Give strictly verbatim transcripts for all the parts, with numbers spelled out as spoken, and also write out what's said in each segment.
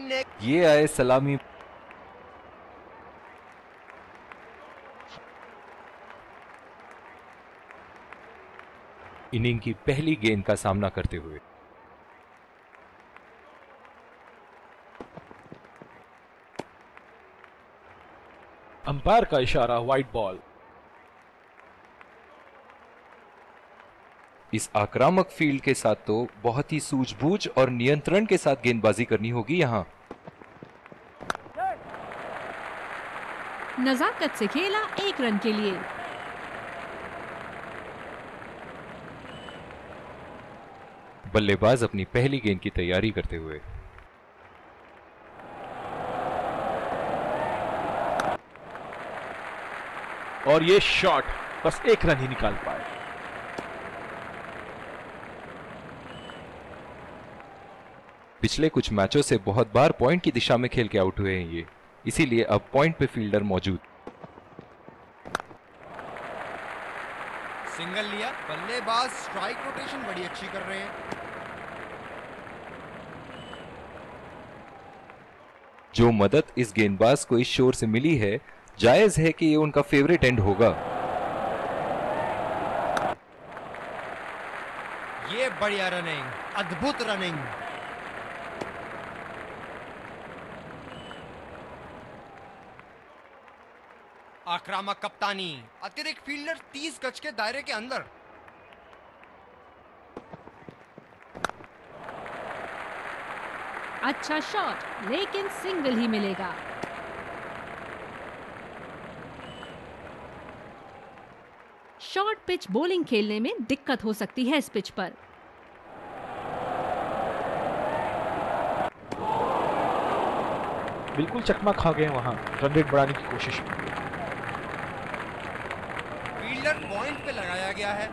ये आए सलामी। इनिंग की पहली गेंद का सामना करते हुए अंपायर का इशारा, वाइड बॉल। इस आक्रामक फील्ड के साथ तो बहुत ही सूझबूझ और नियंत्रण के साथ गेंदबाजी करनी होगी यहां। नजाकत से खेला एक रन के लिए। बल्लेबाज अपनी पहली गेंद की तैयारी करते हुए और ये शॉट बस एक रन ही निकाल पाए। पिछले कुछ मैचों से बहुत बार पॉइंट की दिशा में खेल के आउट हुए हैं ये, इसीलिए अब पॉइंट पे फील्डर मौजूद। सिंगल लिया, बल्लेबाज स्ट्राइक रोटेशन बड़ी अच्छी कर रहे हैं। जो मदद इस गेंदबाज को इस शोर से मिली है, जायज है कि ये उनका फेवरेट एंड होगा। ये बढ़िया रनिंग, अद्भुत रनिंग। आक्रामक कप्तानी, अतिरिक्त फील्डर तीस गज के दायरे के अंदर। अच्छा शॉट, लेकिन सिंगल ही मिलेगा। शॉर्ट पिच बॉलिंग खेलने में दिक्कत हो सकती है इस पिच पर। बिल्कुल चकमा खा गए वहां रन रेट बढ़ाने की कोशिश में। फील्डर पॉइंट पे लगाया गया है।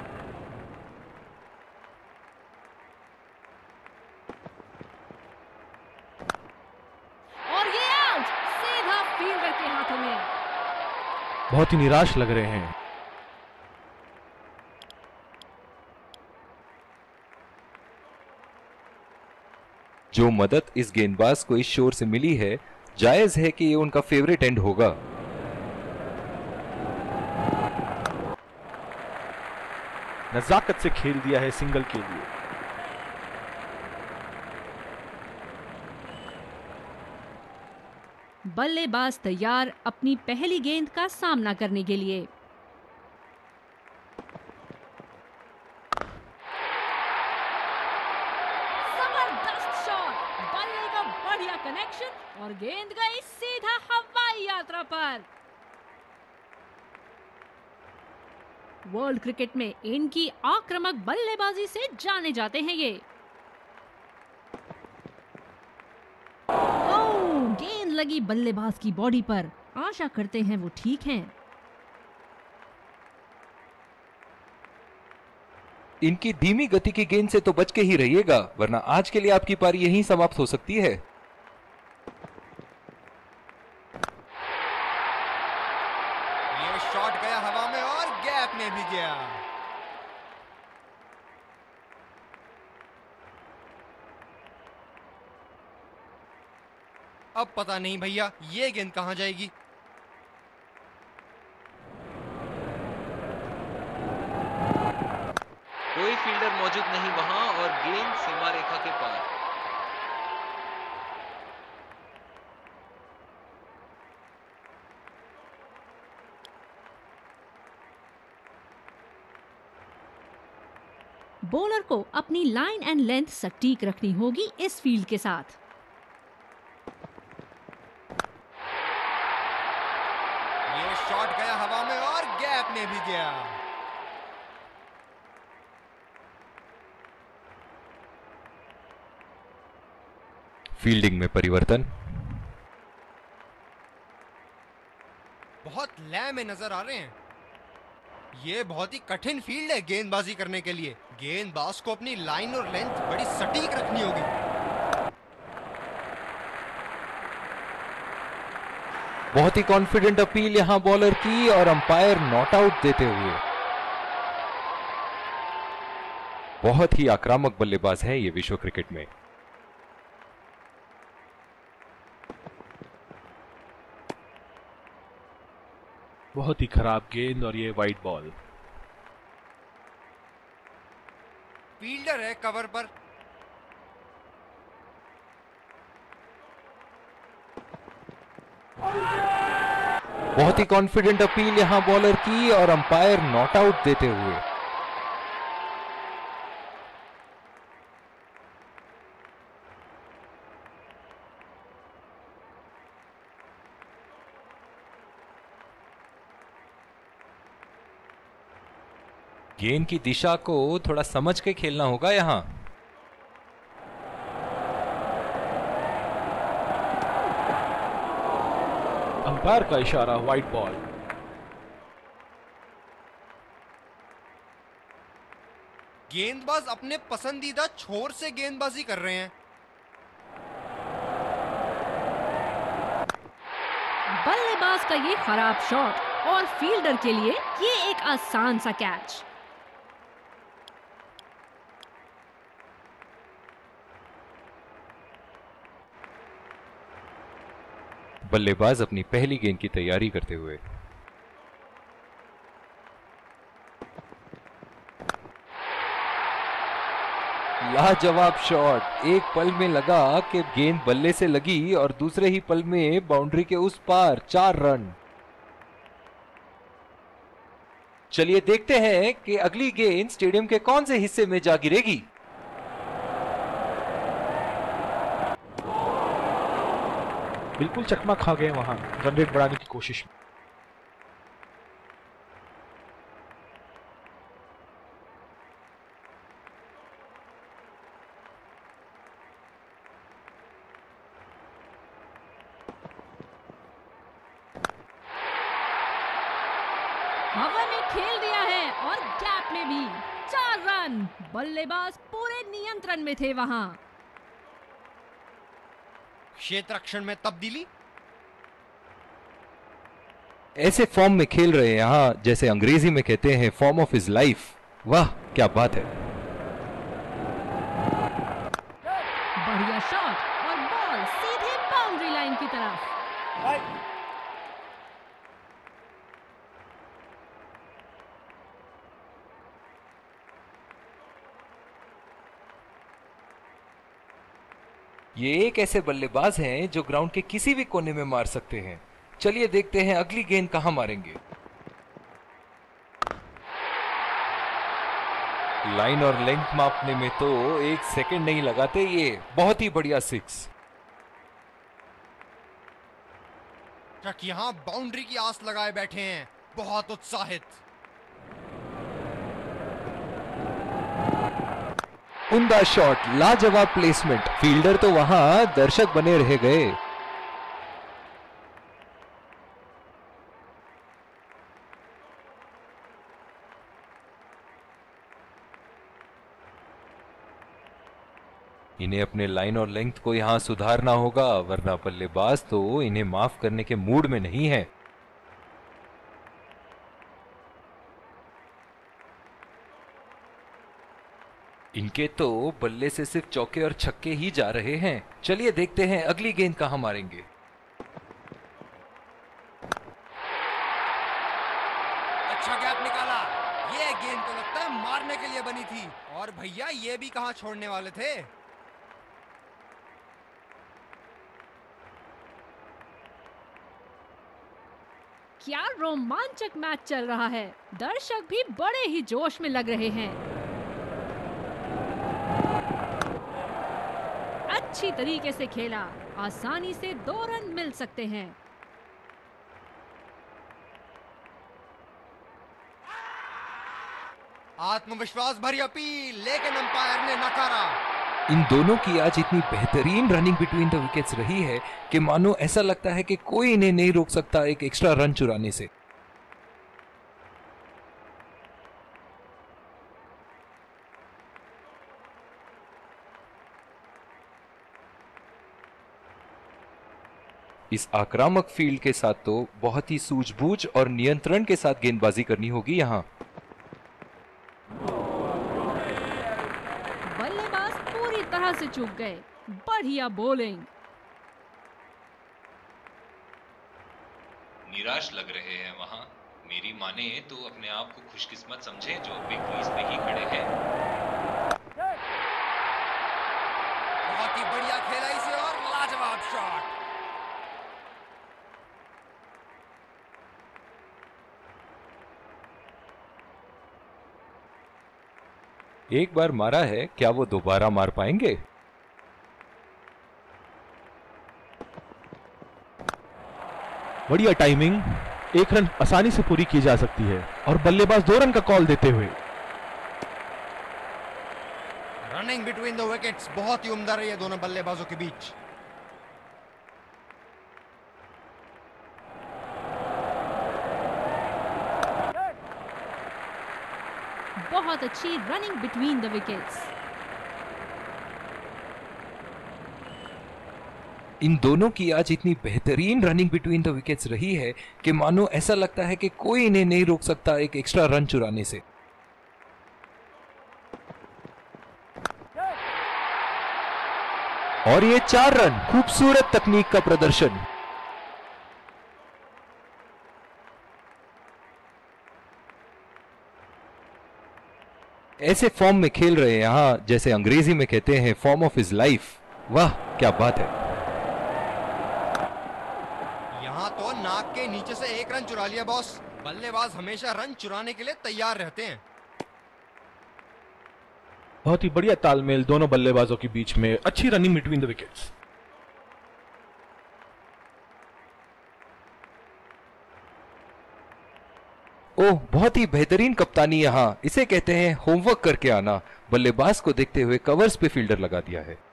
और ये आउट, सीधा फील्डर के हाथों में। बहुत ही निराश लग रहे हैं। जो मदद इस गेंदबाज को इस शोर से मिली है, जायज है कि ये उनका फेवरेट एंड होगा। नजाकत से खेल दिया है सिंगल के लिए। बल्लेबाज तैयार अपनी पहली गेंद का सामना करने के लिए। जबरदस्त शॉट, बल्ले का बढ़िया कनेक्शन और गेंद गई सीधा हवाई यात्रा पर। वर्ल्ड क्रिकेट में इनकी आक्रामक बल्लेबाजी से जाने जाते हैं ये। ओह, गेंद लगी बल्लेबाज की बॉडी पर। आशा करते हैं वो ठीक हैं। इनकी धीमी गति की गेंद से तो बच के ही रहिएगा, वरना आज के लिए आपकी पारी यहीं समाप्त हो सकती है। ये शॉट गया हवा में और गैप में भी गया। अब पता नहीं भैया ये गेंद कहां जाएगी। कोई फील्डर मौजूद नहीं वहां और गेंद सीमा रेखा के पार। बॉलर को अपनी लाइन एंड लेंथ सटीक रखनी होगी इस फील्ड के साथ। ये शॉट गया हवा में और गैप में भी गया। फील्डिंग में परिवर्तन। बहुत लय में नजर आ रहे हैं। ये बहुत ही कठिन फील्ड है गेंदबाजी करने के लिए। गेंदबाज को अपनी लाइन और लेंथ बड़ी सटीक रखनी होगी। बहुत ही कॉन्फिडेंट अपील यहां बॉलर की और अंपायर नॉट आउट देते हुए। बहुत ही आक्रामक बल्लेबाज है ये विश्व क्रिकेट में। बहुत ही खराब गेंद और ये वाइड बॉल। फील्डर है कवर पर। बहुत ही कॉन्फिडेंट अपील यहां बॉलर की और अंपायर नॉट आउट देते हुए। गेंद की दिशा को थोड़ा समझ के खेलना होगा यहां। अंपायर का इशारा, वाइड बॉल। गेंदबाज अपने पसंदीदा छोर से गेंदबाजी कर रहे हैं। बल्लेबाज का ये खराब शॉट और फील्डर के लिए ये एक आसान सा कैच। बल्लेबाज अपनी पहली गेंद की तैयारी करते हुए। लाजवाब शॉट। एक पल में लगा कि गेंद बल्ले से लगी और दूसरे ही पल में बाउंड्री के उस पार चार रन। चलिए देखते हैं कि अगली गेंद स्टेडियम के कौन से हिस्से में जा गिरेगी। बिल्कुल चकमा खा गए वहां रन रेट बढ़ाने की कोशिश में। हवा में खेल दिया है और गैप में भी चार रन। बल्लेबाज पूरे नियंत्रण में थे वहां। क्षेत्र रक्षण में तब्दीली। ऐसे फॉर्म में खेल रहे हैं यहां, जैसे अंग्रेजी में कहते हैं फॉर्म ऑफ हिज लाइफ। वाह क्या बात है। बढ़िया शॉट और बॉल सीधे बाउंड्री लाइन की तरफ। ये एक ऐसे बल्लेबाज हैं जो ग्राउंड के किसी भी कोने में मार सकते हैं। चलिए देखते हैं अगली गेंद कहां मारेंगे। लाइन और लेंथ मापने में तो एक सेकंड नहीं लगाते ये। बहुत ही बढ़िया सिक्स। ट्रक यहां बाउंड्री की आस लगाए बैठे हैं, बहुत उत्साहित। उम्दा शॉट, लाजवाब प्लेसमेंट। फील्डर तो वहां दर्शक बने रह गए। इन्हें अपने लाइन और लेंथ को यहां सुधारना होगा, वरना बल्लेबाज तो इन्हें माफ करने के मूड में नहीं है। इनके तो बल्ले से सिर्फ चौके और छक्के ही जा रहे हैं। चलिए देखते हैं अगली गेंद कहां मारेंगे। अच्छा गैप निकाला। ये गेंद तो लगता है मारने के लिए बनी थी, और भैया ये भी कहां छोड़ने वाले थे। क्या रोमांचक मैच चल रहा है। दर्शक भी बड़े ही जोश में लग रहे हैं। अच्छी तरीके से खेला, आसानी से दो रन मिल सकते हैं। आत्मविश्वास भरी अपील, लेकिन अंपायर ने नकारा। इन दोनों की आज इतनी बेहतरीन रनिंग बिटवीन द विकेट्स रही है कि मानो ऐसा लगता है कि कोई इन्हें नहीं रोक सकता एक एक्स्ट्रा रन चुराने से। इस आक्रामक फील्ड के साथ तो बहुत ही सूझबूझ और नियंत्रण के साथ गेंदबाजी करनी होगी यहां। बल्लेबाज पूरी तरह से चूक गए। बढ़िया बॉलिंग। निराश लग रहे हैं वहां। मेरी माने तो अपने आप को खुशकिस्मत समझे जो अभी क्रीज पे ही खड़े हैं। बहुत ही बढ़िया खेला इसे और लाजवाब शॉट। एक बार मारा है, क्या वो दोबारा मार पाएंगे? बढ़िया टाइमिंग, एक रन आसानी से पूरी की जा सकती है और बल्लेबाज दो रन का कॉल देते हुए। रनिंग बिटवीन द विकेट्स बहुत ही उम्दा रही है दोनों बल्लेबाजों के बीच। बहुत अच्छी रनिंग बिटवीन द विकेट्स। इन दोनों की आज इतनी बेहतरीन रनिंग बिटवीन द विकेट्स रही है कि मानो ऐसा लगता है कि कोई इन्हें नहीं रोक सकता एक एक्स्ट्रा रन चुराने से। और ये चार रन, खूबसूरत तकनीक का प्रदर्शन। ऐसे फॉर्म में खेल रहे हैं यहां, जैसे अंग्रेजी में कहते हैं फॉर्म ऑफ हिज लाइफ। वाह क्या बात है। यहां तो नाक के नीचे से एक रन चुरा लिया बॉस। बल्लेबाज हमेशा रन चुराने के लिए तैयार रहते हैं। बहुत ही बढ़िया तालमेल दोनों बल्लेबाजों के बीच में, अच्छी रनिंग बिटवीन द विकेट्स। ओह, बहुत ही बेहतरीन कप्तानी यहां, इसे कहते हैं होमवर्क करके आना। बल्लेबाज को देखते हुए कवर्स पे फील्डर लगा दिया है।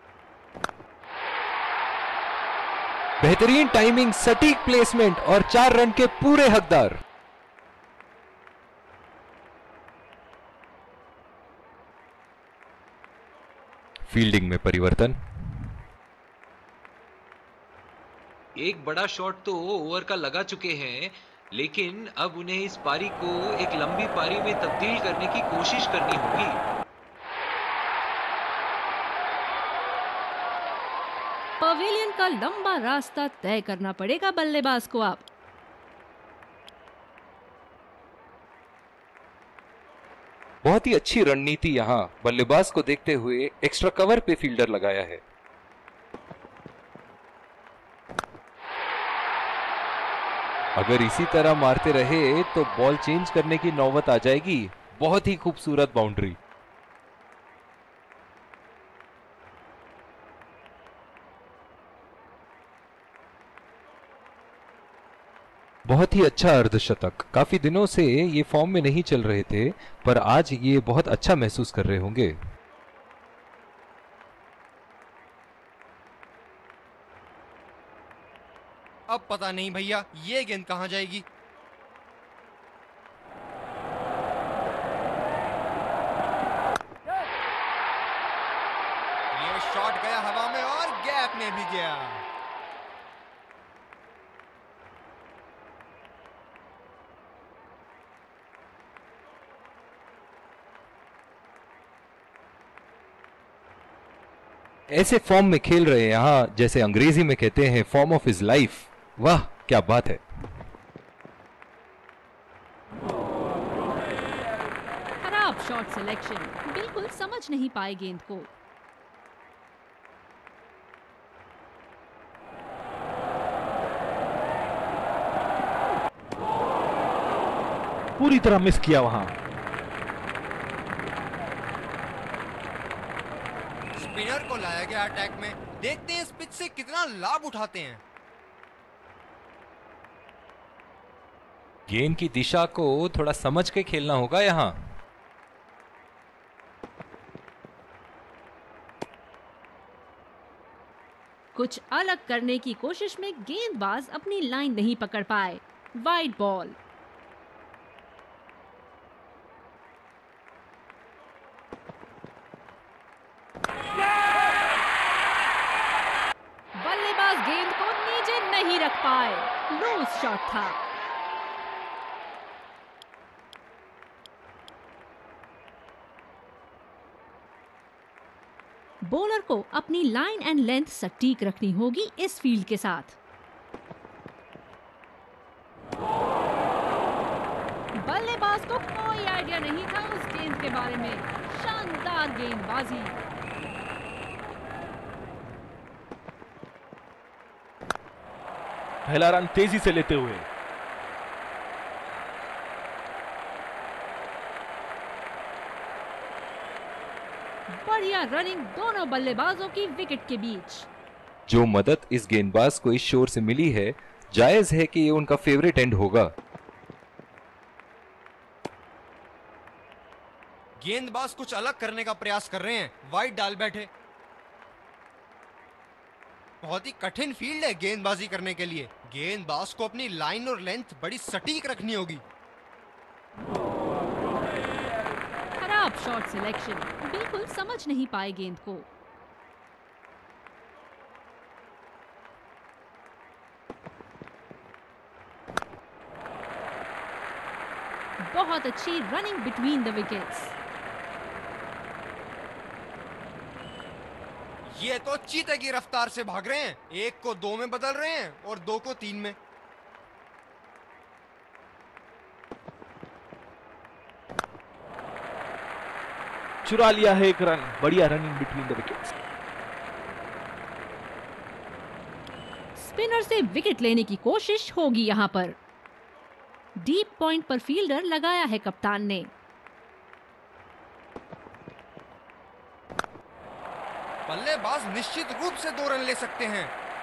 बेहतरीन टाइमिंग, सटीक प्लेसमेंट और चार रन के पूरे हकदार। फील्डिंग में परिवर्तन। एक बड़ा शॉट तो ओवर का लगा चुके हैं, लेकिन अब उन्हें इस पारी को एक लंबी पारी में तब्दील करने की कोशिश करनी होगी। पवेलियन का लंबा रास्ता तय करना पड़ेगा बल्लेबाज को अब। बहुत ही अच्छी रणनीति यहां, बल्लेबाज को देखते हुए एक्स्ट्रा कवर पे फील्डर लगाया है। अगर इसी तरह मारते रहे तो बॉल चेंज करने की नौबत आ जाएगी। बहुत ही खूबसूरत बाउंड्री। बहुत ही अच्छा अर्धशतक। काफी दिनों से ये फॉर्म में नहीं चल रहे थे, पर आज ये बहुत अच्छा महसूस कर रहे होंगे। अब पता नहीं भैया ये गेंद कहां जाएगी। ये शॉट गया हवा में और गैप में भी गया। ऐसे फॉर्म में खेल रहे हैं यहां, जैसे अंग्रेजी में कहते हैं फॉर्म ऑफ हिज लाइफ। वाह क्या बात है। खराब शॉट सिलेक्शन, बिल्कुल समझ नहीं पाए गेंद को। पूरी तरह मिस किया वहां। स्पिनर को लाया गया अटैक में। देखते हैं इस पिच से कितना लाभ उठाते हैं। गेंद की दिशा को थोड़ा समझ के खेलना होगा यहां। कुछ अलग करने की कोशिश में गेंदबाज अपनी लाइन नहीं पकड़ पाए। Wide ball. बल्लेबाज गेंद को नीचे नहीं रख पाए। लूज शॉट था। बॉलर को अपनी लाइन एंड लेंथ सटीक रखनी होगी इस फील्ड के साथ। बल्लेबाज को कोई आइडिया नहीं था उस गेंद के बारे में। शानदार गेंदबाजी। पहला रन तेजी से लेते हुए बढ़िया रनिंग दोनों बल्लेबाजों की विकेट के बीच। जो मदद इस गेंदबाज को इस शोर से मिली है, जायज है कि ये उनका फेवरेट एंड होगा। गेंदबाज कुछ अलग करने का प्रयास कर रहे हैं, वाइड डाल बैठे। बहुत ही कठिन फील्ड है गेंदबाजी करने के लिए। गेंदबाज को अपनी लाइन और लेंथ बड़ी सटीक रखनी होगी। खराब शॉट सिलेक्शन, बिल्कुल समझ नहीं पाए गेंद को। बहुत अच्छी रनिंग बिटवीन द विकेट्स। ये तो चीते की रफ्तार से भाग रहे हैं। एक को दो में बदल रहे हैं और दो को तीन में। चुरा लिया है एक रन। बढ़िया running between the wickets. Spinner से विकेट लेने की कोशिश होगी यहां पर। डीप पॉइंट पर फील्डर लगाया है कप्तान ने। बल्लेबाज निश्चित रूप से दो रन ले सकते हैं।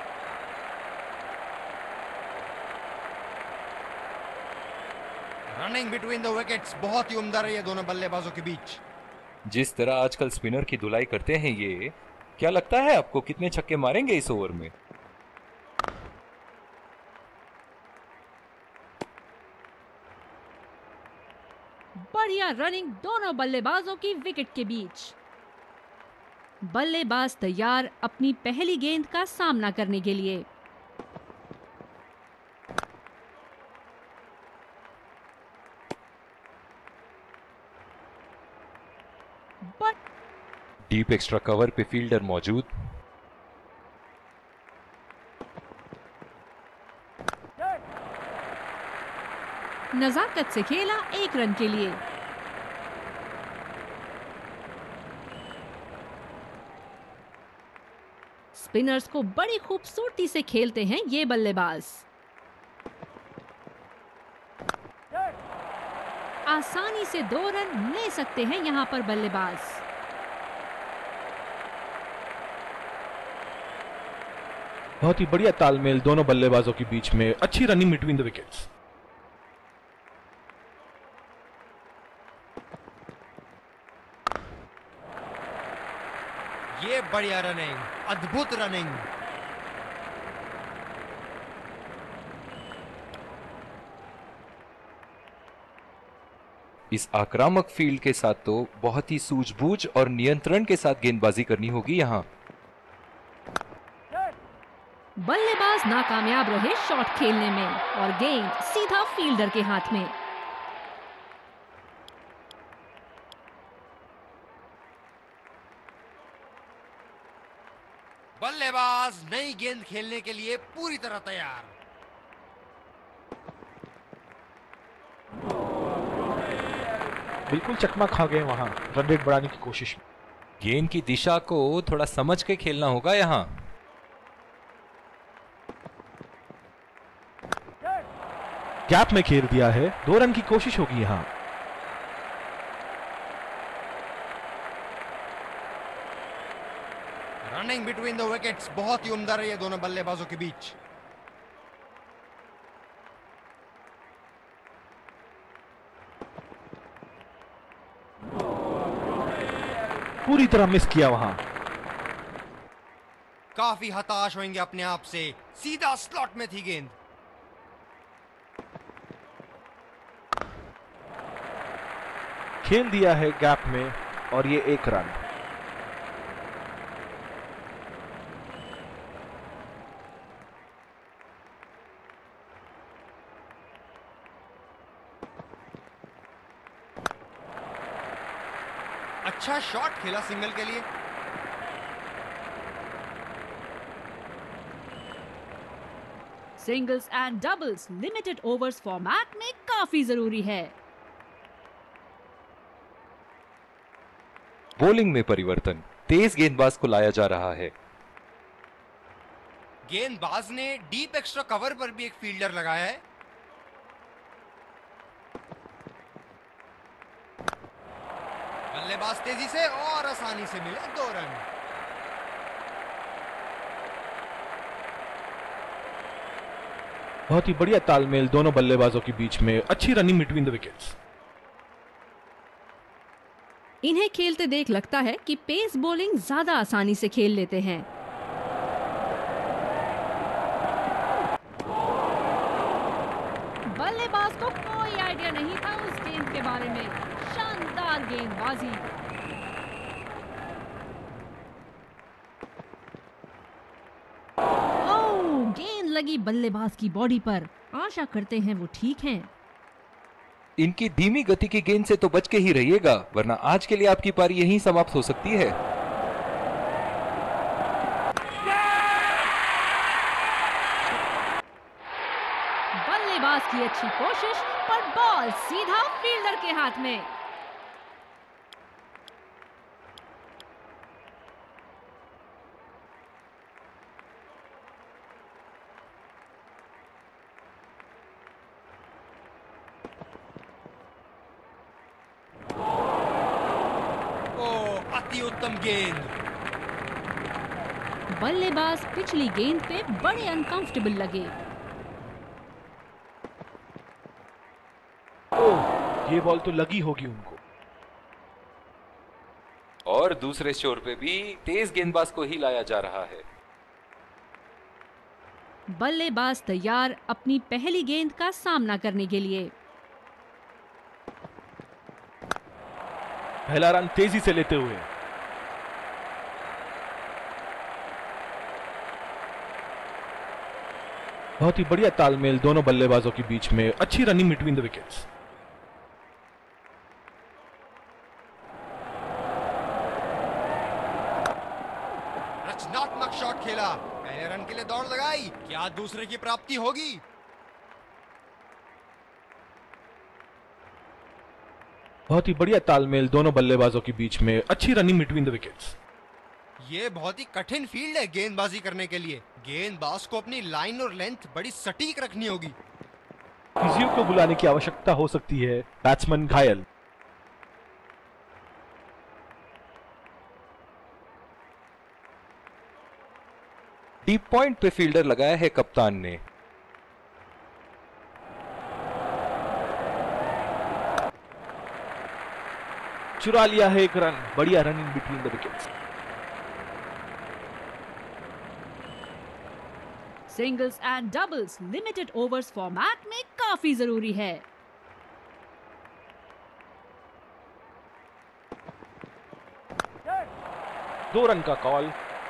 रनिंग बिटवीन द विकेट्स बहुत ही उम्दा रही है दोनों बल्लेबाजों के बीच। जिस तरह आजकल स्पिनर की धुलाई करते हैं ये, क्या लगता है आपको कितने छक्के मारेंगे इस ओवर में? बढ़िया रनिंग दोनों बल्लेबाजों की विकेट के बीच। बल्लेबाज तैयार अपनी पहली गेंद का सामना करने के लिए। डीप एक्स्ट्रा कवर पे फील्डर मौजूद। नजाकत से खेला एक रन के लिए। स्पिनर्स को बड़ी खूबसूरती से खेलते हैं ये बल्लेबाज। आसानी से दो रन ले सकते हैं यहां पर बल्लेबाज। बहुत ही बढ़िया तालमेल दोनों बल्लेबाजों के बीच में। अच्छी रनिंग बिटवीन द विकेट्स। ये बढ़िया रनिंग, अद्भुत रनिंग। इस आक्रामक फील्ड के साथ तो बहुत ही सूझबूझ और नियंत्रण के साथ गेंदबाजी करनी होगी यहां। बल्लेबाज नाकामयाब रहे शॉट खेलने में और गेंद सीधा फील्डर के हाथ में। बल्लेबाज नई गेंद खेलने के लिए पूरी तरह तैयार। बिल्कुल चकमा खा गए वहां रन रेट बढ़ाने की कोशिश में। गेंद की दिशा को थोड़ा समझ के खेलना होगा यहां। गैप में खेल दिया है। दो रन की कोशिश होगी यहां। रनिंग बिटवीन द विकेट्स बहुत ही उम्दा रही है दोनों बल्लेबाजों के बीच। पूरी तरह मिस किया वहां। काफी हताश होंगे अपने आप से। सीधा स्लॉट में थी गेंद। खेल दिया है गैप में और ये एक रन। अच्छा शॉट खेला सिंगल के लिए। Singles and doubles limited overs format में काफी जरूरी है। बॉलिंग में परिवर्तन, तेज गेंदबाज को लाया जा रहा है। गेंदबाज ने डीप एक्स्ट्रा कवर पर भी एक फील्डर लगाया है। बल्लेबाज तेजी से और आसानी से मिले दो रन। बहुत ही बढ़िया तालमेल दोनों बल्लेबाजों के बीच में, अच्छी रनिंग बिटवीन द विकेट्स। इन्हें खेलते देख लगता है कि पेस बॉलिंग ज्यादा आसानी से खेल लेते हैं। बल्लेबाज को कोई आइडिया नहीं था उस गेंद के बारे में। शानदार गेंदबाजी। ओह, गेंद लगी बल्लेबाज की बॉडी पर। आशा करते हैं वो ठीक हैं। इनकी धीमी गति की गेंद से तो बच के ही रहिएगा, वरना आज के लिए आपकी पारी यहीं समाप्त हो सकती है। बल्लेबाज की अच्छी कोशिश, पर बॉल सीधा फील्डर के हाथ में। अति उत्तम गेंद। बल्लेबाज पिछली गेंद पे बड़े अनकंफर्टेबल लगे। ओह, ये बॉल तो लगी होगी उनको। और दूसरे छोर पे भी तेज गेंदबाज को ही लाया जा रहा है। बल्लेबाज तैयार अपनी पहली गेंद का सामना करने के लिए। पहला रन तेजी से लेते हुए। बहुत ही बढ़िया तालमेल दोनों बल्लेबाजों के बीच में, अच्छी रनिंग बिटवीन द विकेट्स। रचनात्मक शॉट खेला, पहले रन के लिए दौड़ लगाई, क्या दूसरे की प्राप्ति होगी? बहुत ही बढ़िया तालमेल दोनों बल्लेबाजों के बीच में, अच्छी रनिंग बिटवीन द विकेट्स। ये बहुत ही कठिन फील्ड है गेंदबाजी करने के लिए। गेंदबाज को अपनी लाइन और लेंथ बड़ी सटीक रखनी होगी। फिजियो को बुलाने की आवश्यकता हो सकती है। बैट्समैन घायल। डीप पॉइंट पे फील्डर लगाया है कप्तान ने। चुरा लिया है एक रन, बढ़िया running between the wickets. Singles and doubles limited overs format में काफी जरूरी है। दो रन का call.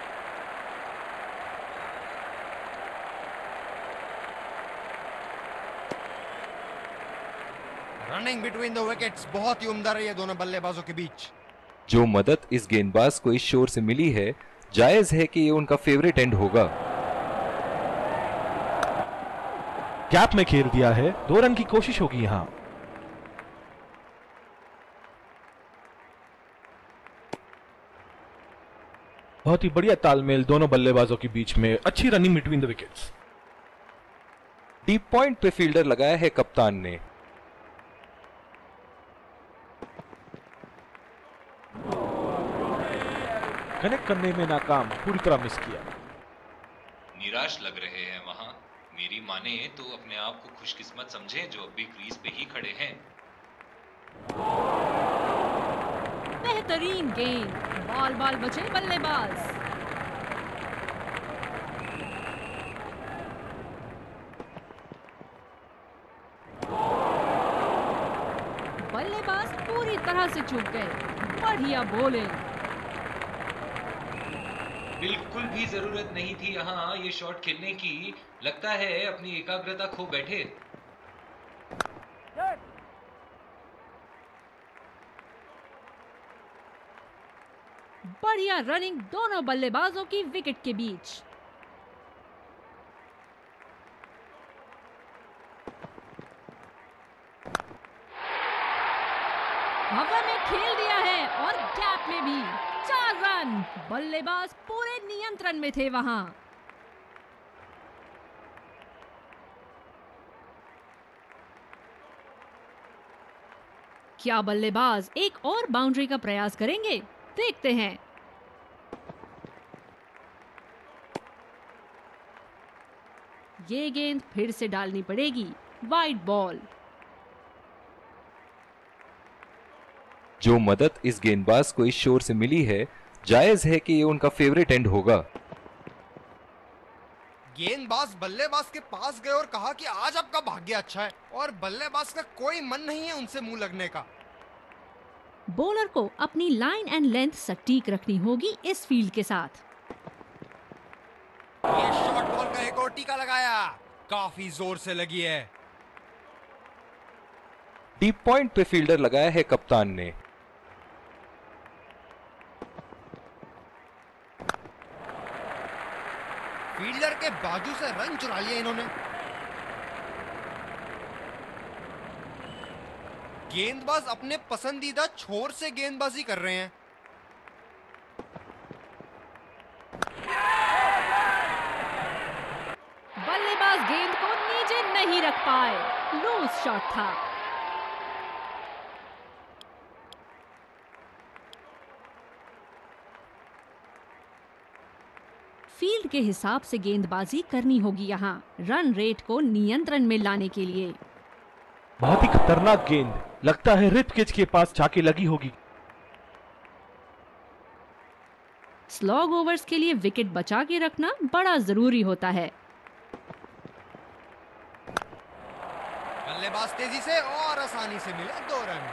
Running between the wickets बहुत ही उम्दा रही है दोनों बल्लेबाजों के बीच। जो मदद इस गेंदबाज को इस शोर से मिली है, जायज है कि ये उनका फेवरेट एंड होगा। गैप में खेल दिया है, दो रन की कोशिश होगी यहां। बहुत ही बढ़िया तालमेल दोनों बल्लेबाजों के बीच में, अच्छी running between the wickets. Deep point पे फील्डर लगाया है कप्तान ने। कनेक्ट करने में नाकाम, पूरी तरह मिस किया। निराश लग रहे हैं वहां। मेरी माने तो अपने आप को खुशकिस्मत समझें जो अभी क्रीज पे ही खड़े हैं। बेहतरीन गेंद, बॉल बॉल बचे बल्लेबाज। बल्लेबाज पूरी तरह से चूक गए। बढ़िया बॉलिंग। बिल्कुल भी जरूरत नहीं थी यहाँ ये शॉट खेलने की। लगता है अपनी एकाग्रता खो बैठे। बढ़िया रनिंग दोनों बल्लेबाजों की विकेट के बीच। हवा में खेल दिया है और और गैप में भी चार रन। बल्लेबाज पूरे नियंत्रण में थे वहां। क्या बल्लेबाज एक और बाउंड्री का प्रयास करेंगे? देखते हैं। ये गेंद फिर से डालनी पड़ेगी। Wide ball. जो मदद इस गेंदबाज को इस शोर से मिली है, जायज है कि ये उनका फेवरेट एंड होगा। गेंदबाज बल्लेबाज के पास गए और कहा कि आज आपका भाग्य अच्छा है, और बल्लेबाज का कोई मन नहीं है उनसे मुंह लगने का। बॉलर को अपनी लाइन एंड लेंथ सटीक रखनी होगी इस फील्ड के साथ। ये शॉर्ट बॉल का एक और टीका लगाया, काफी जोर से लगी है। डीप पॉइंट पे फील्डर लगाया है कप्तान ने। फील्डर के बाजू से रन चुरा लिए इन्होंने। गेंदबाज अपने पसंदीदा छोर से गेंदबाजी कर रहे हैं। बल्लेबाज गेंद को नीचे नहीं रख पाए। लूज शॉट था। फील्ड के हिसाब से गेंदबाजी करनी होगी यहाँ, रन रेट को नियंत्रण में लाने के लिए। बहुत ही खतरनाक गेंद, लगता है रिप किच के पास जाके लगी होगी। स्लॉग ओवर्स के लिए विकेट बचा के रखना बड़ा जरूरी होता है। बल्लेबाज तेजी से और आसानी से मिले दो run.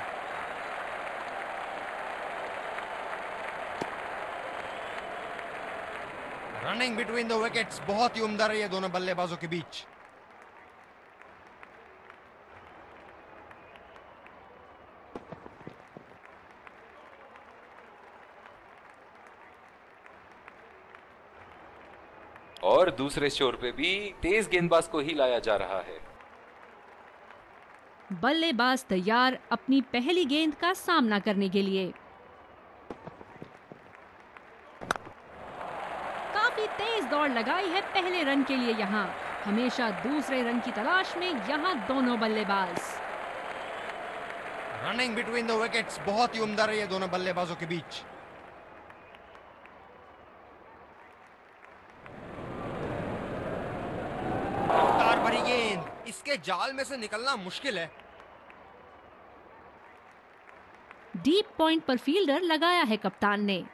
Running between the wickets बहुत ही उम्दा रही है दोनों बल्लेबाजों के बीच। और दूसरे शोर पे भी तेज गेंदबाज को ही लाया जा रहा है। बल्लेबाज तैयार अपनी पहली गेंद का सामना करने के लिए। काफी तेज दौड़ लगाई है पहले रन के लिए यहाँ। हमेशा दूसरे रन की तलाश में यहाँ दोनों बल्लेबाज। रनिंग बिटवीन द विकेट्स बहुत ही उम्दा रही है दोनों बल्लेबाजों के बीच। रफ्तार भरी गेंद, इसके जाल में से निकलना मुश्किल है। डीप पॉइंट पर फील्डर लगाया है कप्तान ने।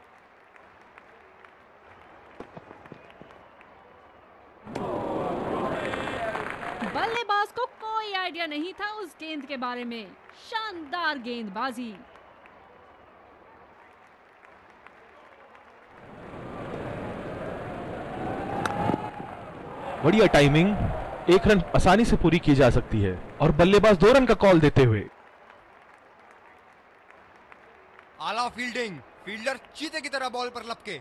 बल्लेबाज को कोई आइडिया नहीं था उस गेंद के बारे में। शानदार गेंदबाजी। बढ़िया टाइमिंग, एक रन आसानी से पूरी की जा सकती है और बल्लेबाज दो रन का कॉल देते हुए। आला फील्डिंग, फील्डर चीते की तरह बॉल पर लपके।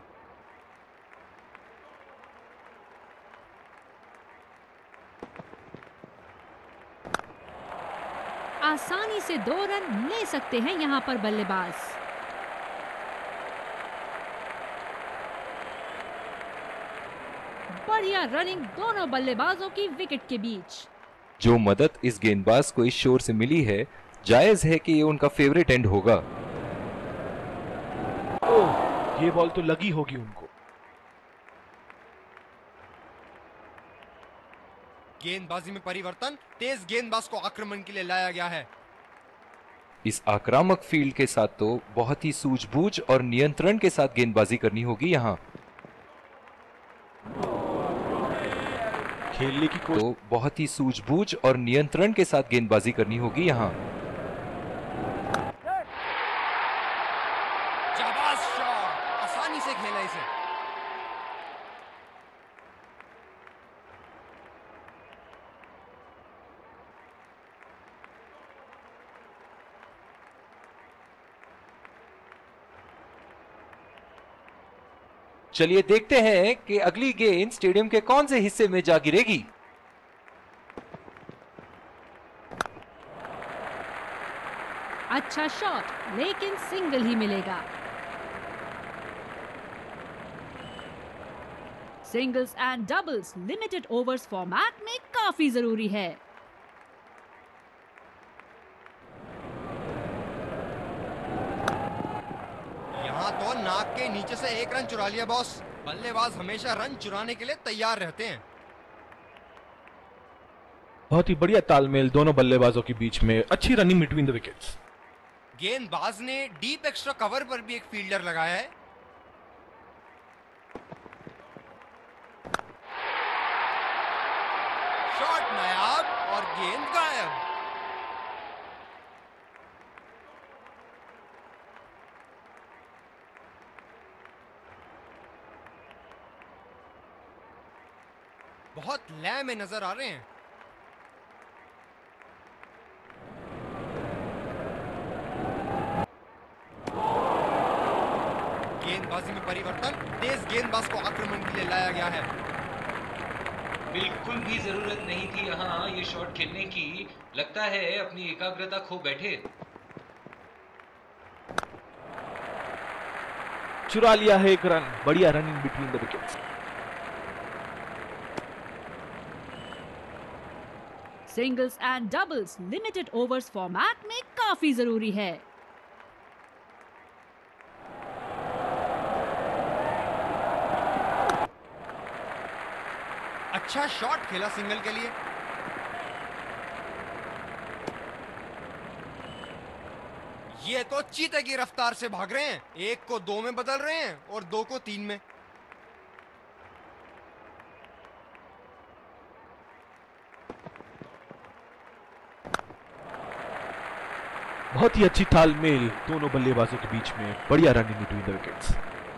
आसानी से दो रन ले सकते हैं यहां पर बल्लेबाज। बढ़िया रनिंग दोनों बल्लेबाजों की विकेट के बीच। जो मदद इस गेंदबाज को इस शोर से मिली है, जायज है कि ये उनका फेवरेट एंड होगा। ओह, ये बॉल तो लगी होगी उनको। गेंदबाजी में परिवर्तन, तेज गेंदबाज को आक्रमण के लिए लाया गया है। इस आक्रामक फील्ड के साथ तो बहुत ही सूझबूझ और नियंत्रण के साथ गेंदबाजी करनी होगी यहाँ। खेलने की कोशिश तो बहुत ही सूझबूझ और नियंत्रण के साथ गेंदबाजी करनी होगी यहाँ। शाबाश शॉट, आसानी से खेला इसे। चलिए देखते हैं कि अगली गेंद स्टेडियम के कौन से हिस्से में जा गिरेगी। अच्छा शॉट, लेकिन सिंगल ही मिलेगा। Singles and doubles limited overs format में काफी जरूरी है। यहाँ तो नाक के नीचे से एक रन चुरा लिया बॉस। बल्लेबाज हमेशा रन चुराने के लिए तैयार रहते हैं। बहुत ही बढ़िया तालमेल दोनों बल्लेबाजों के बीच में, अच्छी रनिंग बिटवीन द विकेट्स। गेंदबाज ने डीप एक्स्ट्रा कवर पर भी एक फील्डर लगाया है। शॉट नायाब और गेंद गायब। बहुत लय में नजर आ रहे हैं। गेंदबाजी में परिवर्तन, तेज गेंदबाज को आक्रमण के लिए लाया गया है। बिल्कुल भी जरूरत नहीं थी यहाँ ये शॉट खेलने की। लगता है अपनी एकाग्रता खो बैठे। चुरा लिया है एक रन, बढ़िया running between the wickets. Singles and doubles limited overs format में काफी जरूरी है। अच्छा शॉट खेला सिंगल के लिए। ये तो चीते की रफ्तार से भाग रहे हैं। एक को दो में बदल रहे हैं और दो को तीन में। बहुत ही अच्छी तालमेल दोनों बल्लेबाजों के बीच में, बढ़िया रनिंग बिटवीन द विकेट्स।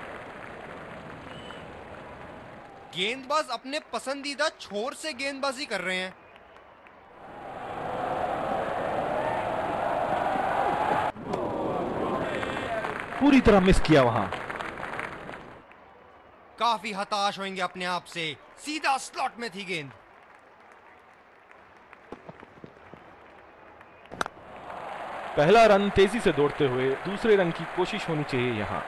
गेंदबाज अपने पसंदीदा छोर से गेंदबाजी कर रहे हैं। पूरी तरह मिस किया वहां। काफी हताश होंगे अपने आप से। सीधा स्लॉट में थी गेंद। पहला रन तेजी से दौड़ते हुए दूसरे रन की कोशिश होनी चाहिए यहां।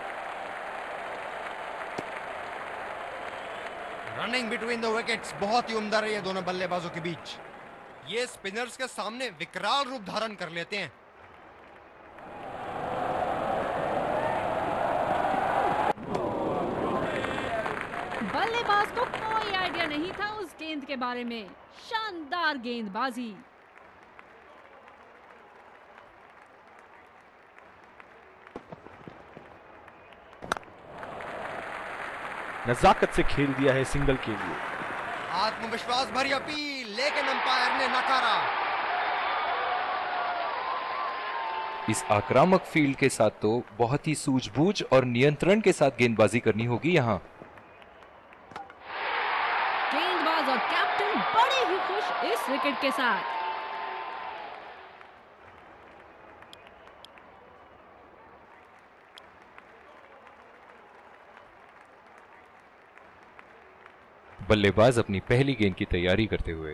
रनिंग बिटवीन द विकेट्स बहुत ही उम्दा रही है दोनों बल्लेबाजों के बीच। ये स्पिनर्स के सामने विकराल रूप धारण कर लेते हैं। बल्लेबाज को कोई आइडिया नहीं था उस गेंद के बारे में। शानदार गेंदबाजी। नजाकत से खेल दिया है सिंगल के लिए। आत्मविश्वास भरी अपील, लेकिन अंपायर ने नकारा। इस आक्रामक फील्ड के साथ तो बहुत ही सूझबूझ और नियंत्रण के साथ गेंदबाजी करनी होगी यहाँ। गेंदबाज और कैप्टन बड़े ही खुश इस विकेट के साथ। बल्लेबाज अपनी पहली गेंद की तैयारी करते हुए।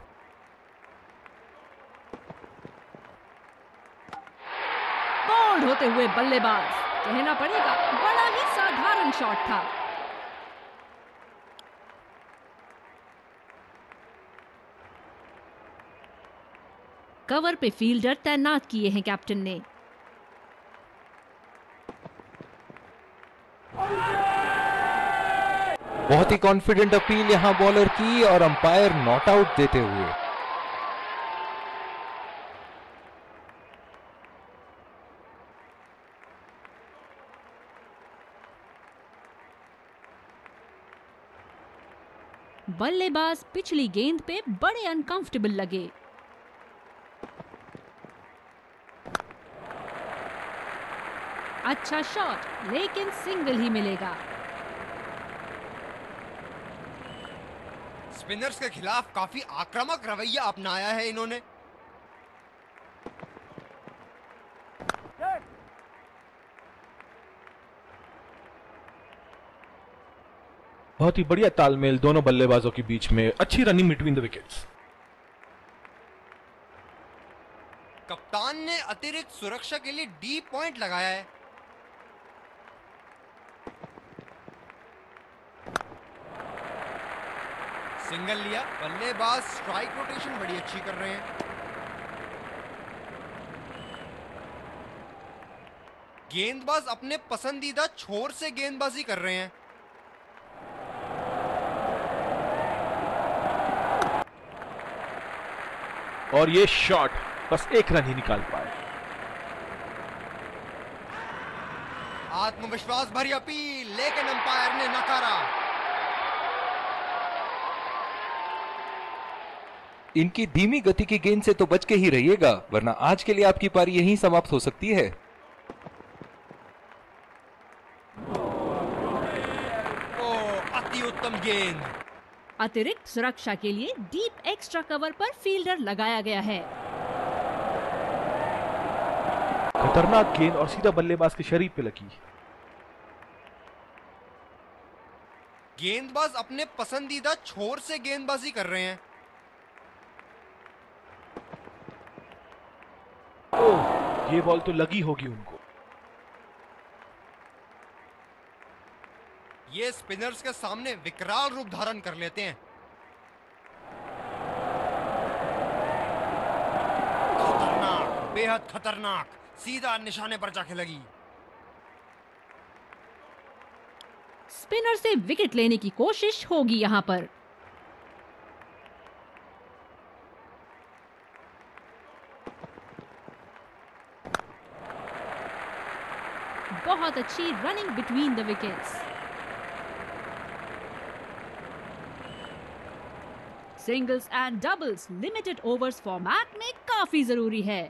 बोल्ड होते हुए बल्लेबाज, कहना पड़ेगा बड़ा ही साधारण शॉट था। कवर पे फील्डर तैनात किए हैं कैप्टन ने। बहुत ही कॉन्फिडेंट अपील यहां बॉलर की और अंपायर नॉट आउट देते हुए। बल्लेबाज पिछली गेंद पे बड़े अनकंफर्टेबल लगे। अच्छा शॉट, लेकिन सिंगल ही मिलेगा। स्पिनर्स के खिलाफ काफी आक्रामक रवैया अपनाया है इन्होंने। बहुत ही बढ़िया तालमेल दोनों बल्लेबाजों के बीच में, अच्छी रनिंग बिटवीन द विकेट्स। कप्तान ने अतिरिक्त सुरक्षा के लिए डी पॉइंट लगाया है। सिंगल लिया। बल्लेबाज स्ट्राइक रोटेशन बड़ी अच्छी कर रहे हैं। गेंदबाज अपने पसंदीदा छोर से गेंदबाजी कर रहे हैं। और ये शॉट बस एक रन ही निकाल पाए। आत्मविश्वास भरी अपील, लेकिन अंपायर ने नकारा। इनकी धीमी गति की गेंद से तो बच के ही रहिएगा, वरना आज के लिए आपकी पारी यहीं समाप्त हो सकती है। ओ, अति उत्तम गेंद। अतिरिक्त सुरक्षा के लिए डीप एक्स्ट्रा कवर पर फील्डर लगाया गया है। खतरनाक गेंद और सीधा बल्लेबाज के शरीर पे लगी। गेंदबाज अपने पसंदीदा छोर से गेंदबाजी कर रहे हैं। ओह, ये बॉल तो लगी होगी उनको। ये स्पिनर्स के सामने विकराल रूप धारण कर लेते हैं। खतरनाक, बेहद खतरनाक, सीधा निशाने पर जाके लगी। स्पिनर से विकेट लेने की कोशिश होगी यहां पर। बहुत अच्छी running between the wickets. Singles and doubles limited overs format में काफी जरूरी है।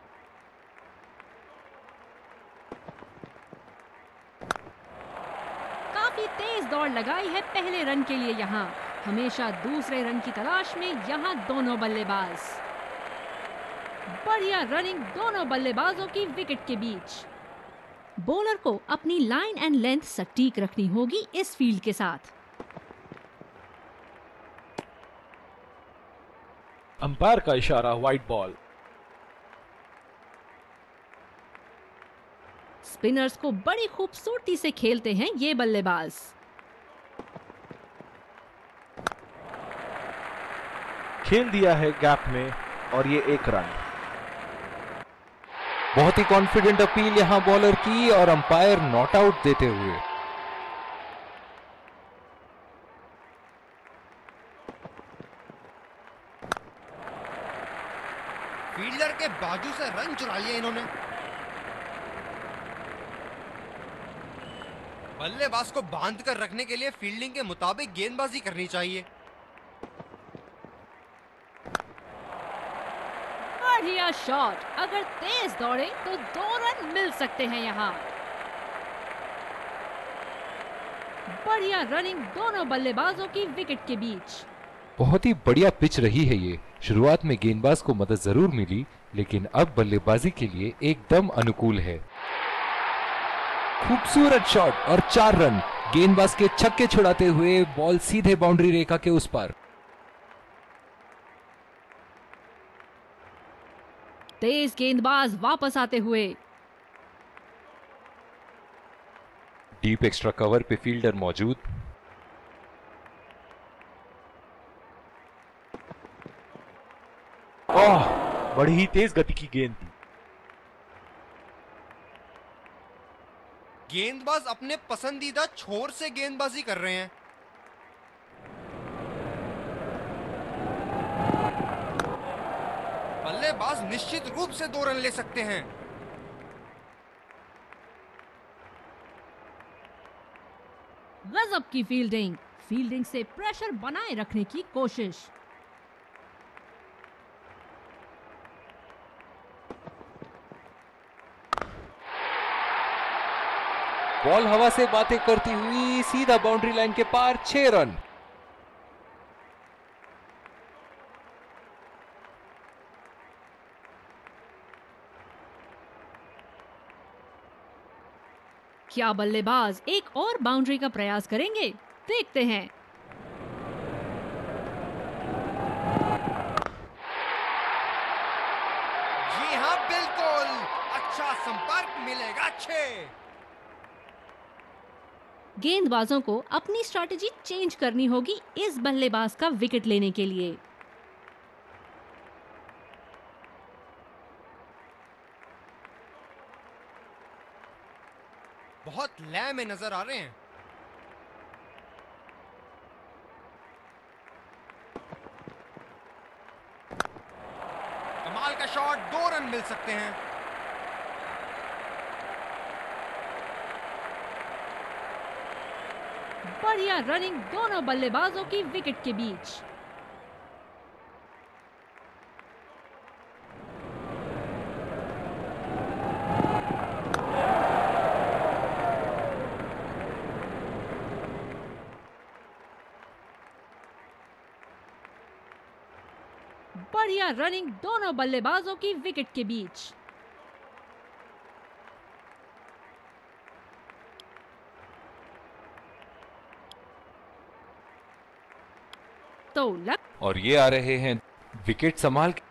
काफी तेज दौड़ लगाई है पहले रन के लिए यहां। हमेशा दूसरे रन की तलाश में यहां दोनों बल्लेबाज। बढ़िया रनिंग दोनों बल्लेबाजों की विकेट के बीच। बॉलर को अपनी लाइन एंड लेंथ सटीक रखनी होगी इस फील्ड के साथ। अंपायर का इशारा, वाइड बॉल। स्पिनर्स को बड़ी खूबसूरती से खेलते हैं ये बल्लेबाज। खेल दिया है गैप में और ये एक रन। बहुत ही कॉन्फिडेंट अपील यहां बॉलर की और अंपायर नॉट आउट देते हुए। फील्डर के बाजू से रन चुरा लिए इन्होंने। बल्लेबाज को बांध कर रखने के लिए फील्डिंग के मुताबिक गेंदबाजी करनी चाहिए। बढ़िया शॉट। अगर तेज दौड़े तो दो रन मिल सकते हैं यहां। बढ़िया रनिंग दोनों बल्लेबाजों की विकेट के बीच। बहुत ही बढ़िया पिच रही है ये। शुरुआत में गेंदबाज को मदद जरूर मिली, लेकिन अब बल्लेबाजी के लिए एकदम अनुकूल है। खूबसूरत शॉट और चार रन। गेंदबाज के छक्के छुड़ाते हुए बॉल सीधे बाउंड्री रेखा के उस पार। तेज गेंदबाज वापस आते हुए। डीप एक्स्ट्रा कवर पे फील्डर मौजूद। ओह, बड़ी ही तेज गति की गेंद थी। गेंदबाज अपने पसंदीदा छोर से गेंदबाजी कर रहे हैं। बल्लेबाज निश्चित रूप से दो रन ले सकते हैं। गजब की फील्डिंग। फील्डिंग से प्रेशर बनाए रखने की कोशिश। बॉल हवा से बातें करती हुई सीधा बाउंड्री लाइन के पार। छह रन। क्या बल्लेबाज एक और बाउंड्री का प्रयास करेंगे? देखते हैं। जी हाँ, का संपर्क मिलेगा छे। गेंदबाजों को अपनी स्ट्रैटेजी चेंज करनी होगी इस बल्लेबाज का विकेट लेने के लिए। बहुत लय में नजर आ रहे हैं। कमाल का शॉट, दो रन मिल सकते हैं। बढ़िया रनिंग दोनों बल्लेबाजों की विकेट के बीच। बढ़िया रनिंग दोनों बल्लेबाजों की विकेट के बीच। तो लक और ये आ रहे हैं विकेट संभाल के।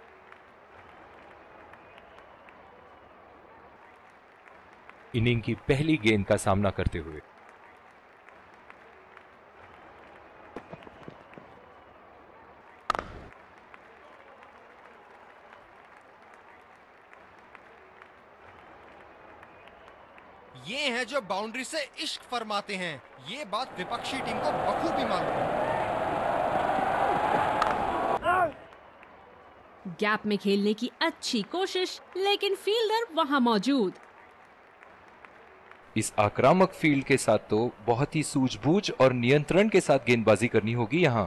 इनिंग की पहली गेंद का सामना करते हुए ये हैं जो बाउंड्री से इश्क फरमाते हैं। ये बात विपक्षी टीम को बखूबी मालूम है। गैप में खेलने की अच्छी कोशिश, लेकिन फील्डर वहां मौजूद। इस आक्रामक फील्ड के साथ तो बहुत ही सूझबूझ और नियंत्रण के साथ गेंदबाजी करनी होगी यहां।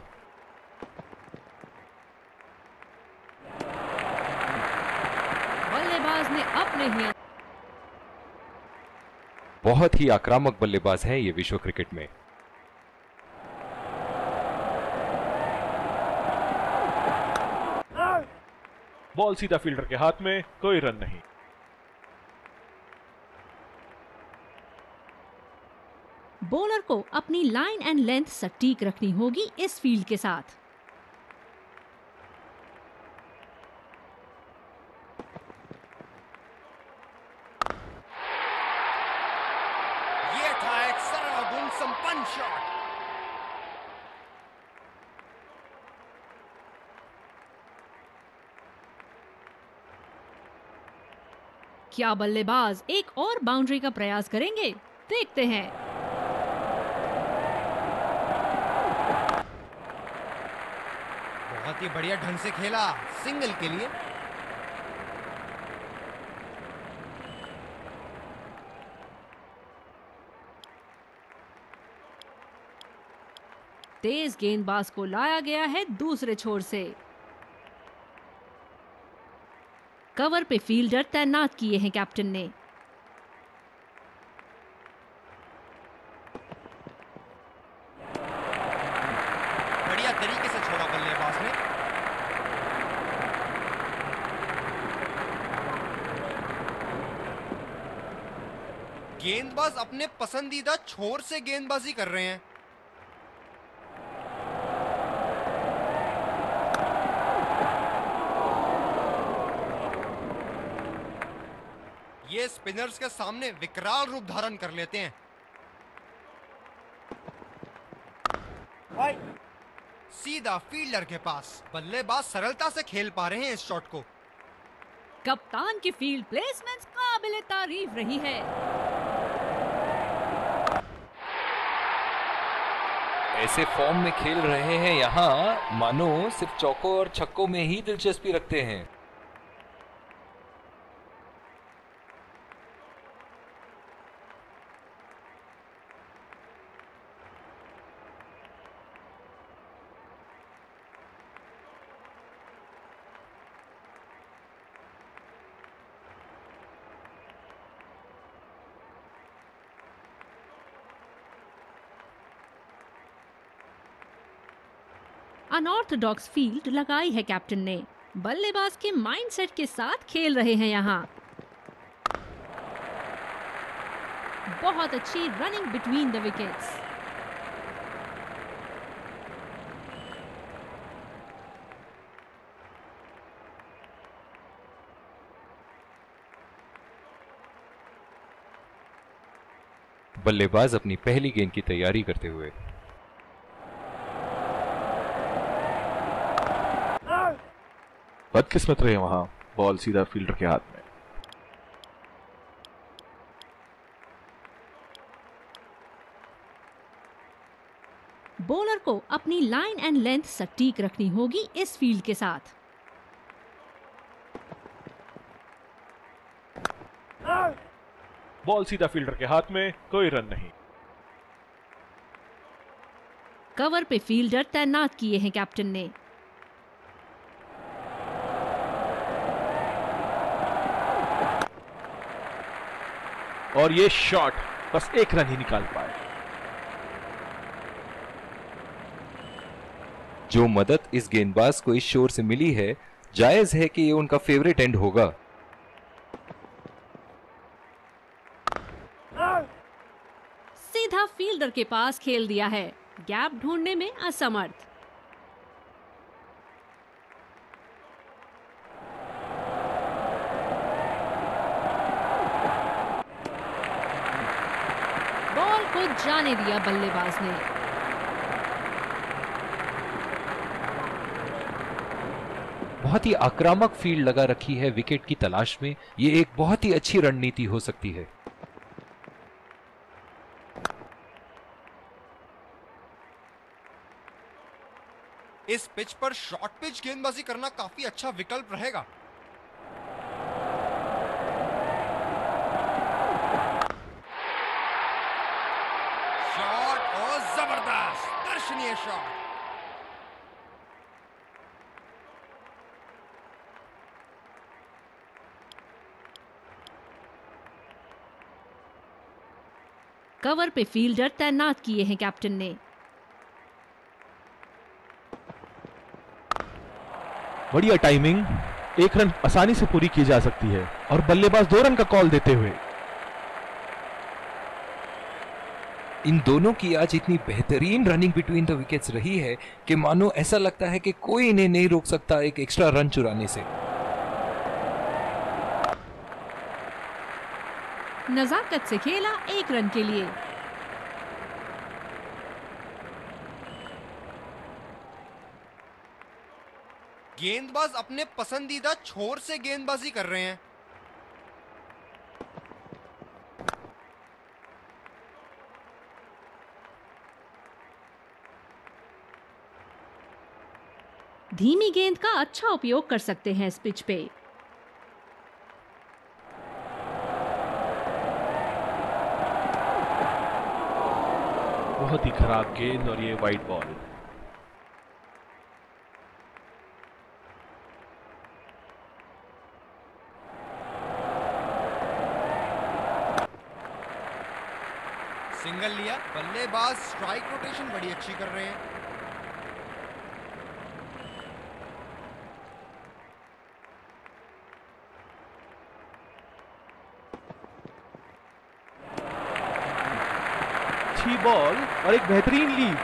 बल्लेबाज ने अपने ही बहुत ही आक्रामक बल्लेबाज हैं ये विश्व क्रिकेट में। बॉल सीधा फील्डर के हाथ में, कोई रन नहीं। बॉलर को अपनी लाइन एंड लेंथ सटीक रखनी होगी इस फील्ड के साथ। ये था एक सरल गुण संपन्न शॉट। क्या बल्लेबाज एक और बाउंड्री का प्रयास करेंगे? देखते हैं। बहुत ही बढ़िया ढंग से खेला, सिंगल के लिए। तेज गेंदबाज को लाया गया है दूसरे छोर से। कवर पे फील्डर तैनात किए हैं कैप्टन ने। बढ़िया तरीके से छोड़ा बल्लेबाज ने। गेंदबाज अपने पसंदीदा छोर से गेंदबाजी कर रहे हैं। ये स्पिनर्स के सामने विकराल रूप धारण कर लेते हैं। सीधा फील्डर के पास। बल्लेबाज सरलता से खेल पा रहे हैं इस शॉट को। कप्तान की फील्ड प्लेसमेंट काबिले तारीफ रही है। ऐसे फॉर्म में खेल रहे हैं यहां मानो सिर्फ चौकों और छक्कों में ही दिलचस्पी रखते हैं। अनऑर्थोडॉक्स फील्ड लगाई है कैप्टन ने। बल्लेबाज के माइंडसेट के साथ खेल रहे हैं यहां। बहुत अच्छी रनिंग बिटवीन द विकेट्स। बल्लेबाज अपनी पहली गेंद की तैयारी करते हुए। बदकिस्मत रहे वहां, बॉल सीधा फील्डर के हाथ में। बॉलर को अपनी लाइन एंड लेंथ सटीक रखनी होगी इस फील्ड के साथ। बॉल सीधा फील्डर के हाथ में, कोई रन नहीं। कवर पे फील्डर तैनात किए हैं कैप्टन ने। और ये शॉट बस एक रन ही निकाल पाए। जो मदद इस गेंदबाज को इस शोर से मिली है, जायज है कि ये उनका फेवरेट एंड होगा। सीधा फील्डर के पास खेल दिया है, गैप ढूंढने में असमर्थ। बॉल को जाने दिया बल्लेबाज ने। बहुत ही आक्रामक फील्ड लगा रखी है विकेट की तलाश में। ये एक बहुत ही अच्छी रणनीति हो सकती है। इस पिच पर शॉर्ट पिच गेंदबाजी करना काफी अच्छा विकल्प रहेगा। शॉट और जबरदस्त दर्शनीय शॉट। कवर पे फील्डर तैनात किए हैं कैप्टन ने। बढ़िया टाइमिंग, एक रन आसानी से पूरी की जा सकती है और बल्लेबाज दो रन का कॉल देते हुए। इन दोनों की आज इतनी बेहतरीन रनिंग बिटवीन द विकेट्स रही है कि मानो ऐसा लगता है कि कोई इन्हें नहीं रोक सकता एक एक्स्ट्रा रन चुराने से। नजाकत से खेला एक रन के लिए। गेंदबाज अपने पसंदीदा छोर से गेंदबाजी कर रहे हैं। धीमी गेंद का अच्छा उपयोग कर सकते हैं इस पिच पे। बहुत ही खराब गेंद और ये वाइड बॉल। सिंगल लिया, बल्लेबाज स्ट्राइक रोटेशन बड़ी अच्छी कर रहे हैं। अच्छी बॉल और एक बेहतरीन लीड।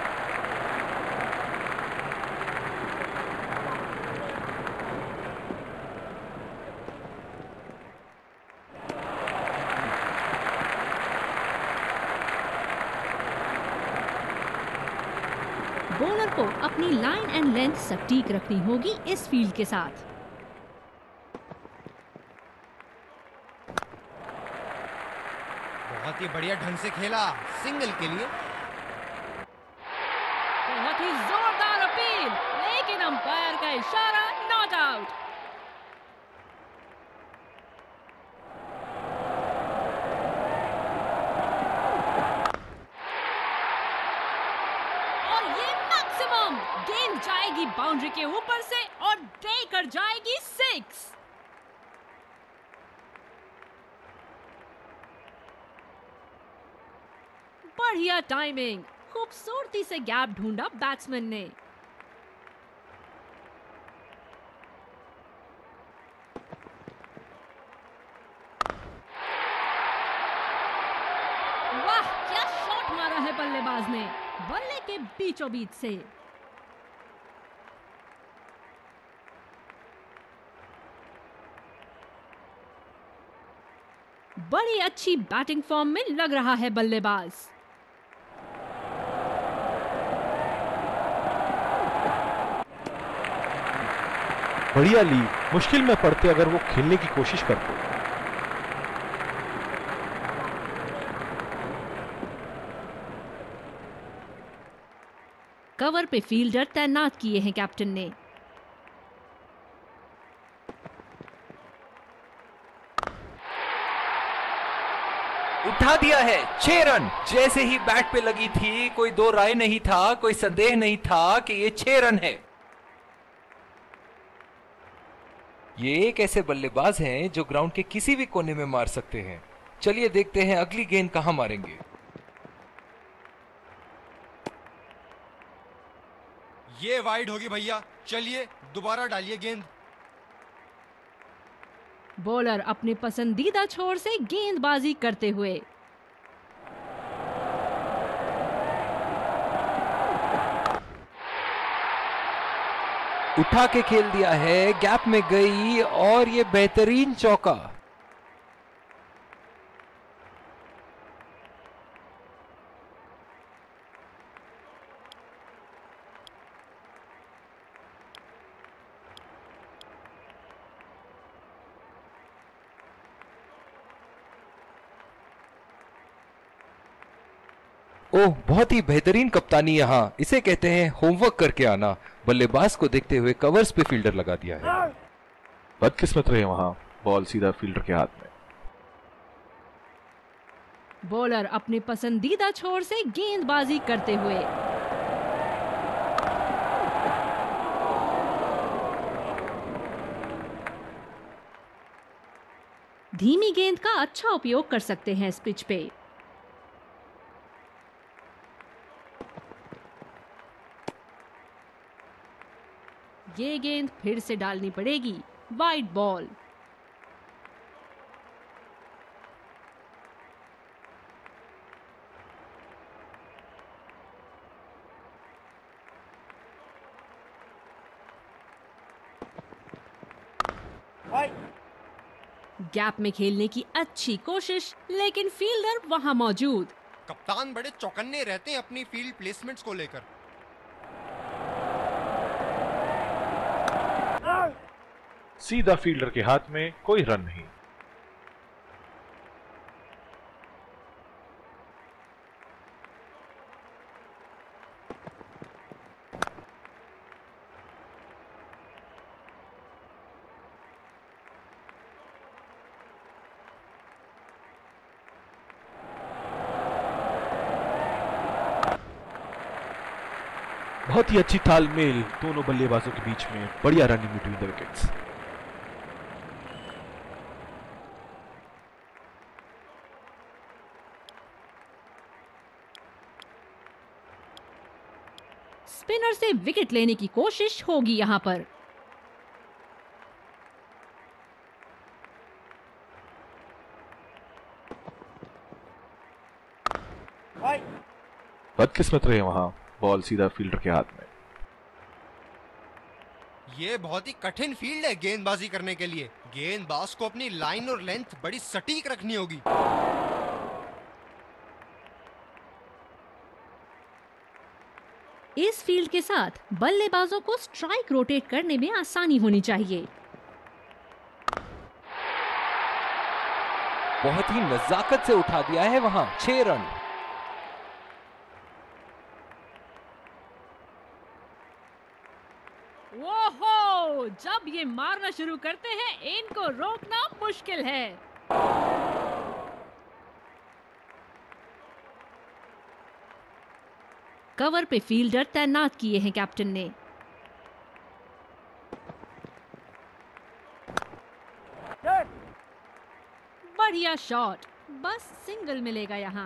बॉलर को अपनी लाइन एंड लेंथ सटीक रखनी होगी इस फील्ड के साथ। बहुत ही बढ़िया ढंग से खेला सिंगल के लिए। बहुत ही जोरदार अपील, लेकिन अंपायर का इशारा नॉट आउट। और ये मैक्सिमम, गेंद जाएगी बाउंड्री के ऊपर से और देकर जाएगी सिक्स। बढ़िया टाइमिंग, खूबसूरती से गैप ढूंढा बैट्समैन ने। वाह, क्या शॉट मारा है बल्लेबाज ने, बल्ले के बीचों बीच से। बड़ी अच्छी बैटिंग फॉर्म में लग रहा है बल्लेबाज। बढ़िया लीड, मुश्किल में पड़ते अगर वो खेलने की कोशिश करते। कवर पे फील्डर तैनात किए हैं कैप्टन ने। उठा दिया है, छह रन। जैसे ही बैट पे लगी थी कोई दो राय नहीं था, कोई संदेह नहीं था कि ये छह रन है। ये एक ऐसे बल्लेबाज हैं जो ग्राउंड के किसी भी कोने में मार सकते हैं। चलिए देखते हैं अगली गेंद कहां मारेंगे। ये वाइड होगी भैया, चलिए दोबारा डालिए गेंद। बॉलर अपने पसंदीदा छोर से गेंदबाजी करते हुए। उठा के खेल दिया है, गैप में गई और ये बेहतरीन चौका। ओह, बहुत ही बेहतरीन कप्तानी यहाँ। इसे कहते हैं होमवर्क करके आना। बल्लेबाज को देखते हुए कवर्स पे फील्डर लगा दिया है। बदकिस्मत रहे वहां, बॉल सीधा फील्डर के हाथ में। बॉलर अपने पसंदीदा छोर से गेंदबाजी करते हुए। धीमी गेंद का अच्छा उपयोग कर सकते हैं इस पिच पे। ये गेंद फिर से डालनी पड़ेगी, वाइड बॉल। गैप में खेलने की अच्छी कोशिश, लेकिन फील्डर वहां मौजूद। कप्तान बड़े चौकन्ने रहते हैं अपनी फील्ड प्लेसमेंट्स को लेकर। सीधा फील्डर के हाथ में, कोई रन नहीं। बहुत ही अच्छी तालमेल दोनों बल्लेबाजों के बीच में, बढ़िया running between the wickets. Spinner से विकेट लेने की कोशिश होगी यहां पर। बदकिस्मत रहे वहां, बॉल सीधा फील्डर के हाथ में। ये बहुत ही कठिन फील्ड है गेंदबाजी करने के लिए। गेंदबाज को अपनी लाइन और लेंथ बड़ी सटीक रखनी होगी। इस फील्ड के साथ बल्लेबाजों को स्ट्राइक रोटेट करने में आसानी होनी चाहिए। बहुत ही नजाकत से उठा दिया है वहां, छह रन। ओहो, जब ये मारना शुरू करते हैं इनको रोकना मुश्किल है। कवर पे फील्डर तैनात किए हैं कैप्टन ने। बढ़िया शॉट, बस सिंगल मिलेगा यहां।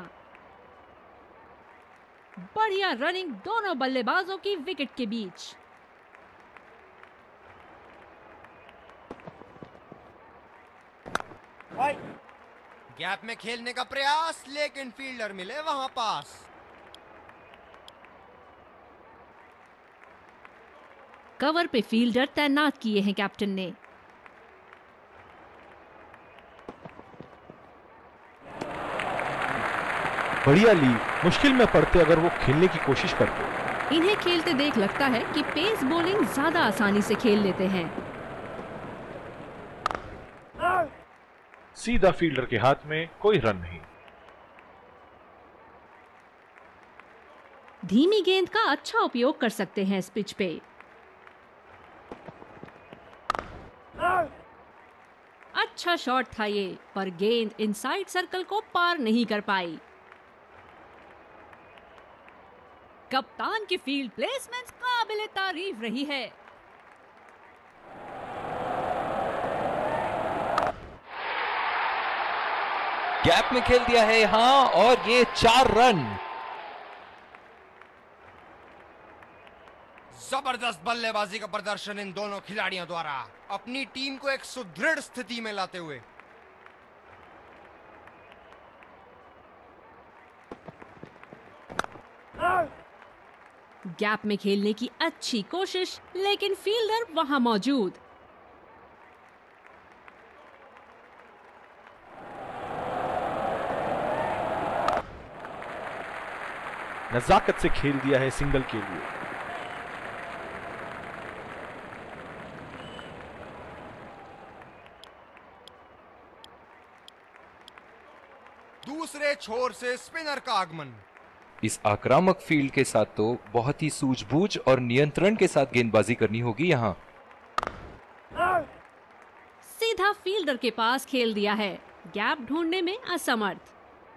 बढ़िया रनिंग दोनों बल्लेबाजों की विकेट के बीच। गैप में खेलने का प्रयास, लेकिन फील्डर मिले वहां पास। कवर पे फील्डर तैनात किए हैं कैप्टन ने। बढ़िया ली, मुश्किल में पड़ते अगर वो खेलने की कोशिश करते। इन्हें खेलते देख लगता है कि पेस बॉलिंग ज्यादा आसानी से खेल लेते हैं। सीधा फील्डर के हाथ में, कोई रन नहीं। धीमी गेंद का अच्छा उपयोग कर सकते हैं इस पिच पे। अच्छा शॉट था ये, पर गेंद इनसाइड सर्कल को पार नहीं कर पाई। कप्तान की फील्ड प्लेसमेंट काबिले तारीफ रही है। गैप में खेल दिया है यहां और ये चार रन। जबरदस्त बल्लेबाजी का प्रदर्शन इन दोनों खिलाड़ियों द्वारा अपनी टीम को एक सुदृढ़ स्थिति में लाते हुए। गैप में खेलने की अच्छी कोशिश, लेकिन फील्डर वहां मौजूद। नजाकत से खेल दिया है सिंगल के लिए। दूसरे छोर से स्पिनर का आगमन। इस आक्रामक फील्ड के साथ तो बहुत ही सूझबूझ और नियंत्रण के साथ गेंदबाजी करनी होगी यहां। सीधा फील्डर के पास खेल दिया है, गैप ढूंढने में असमर्थ।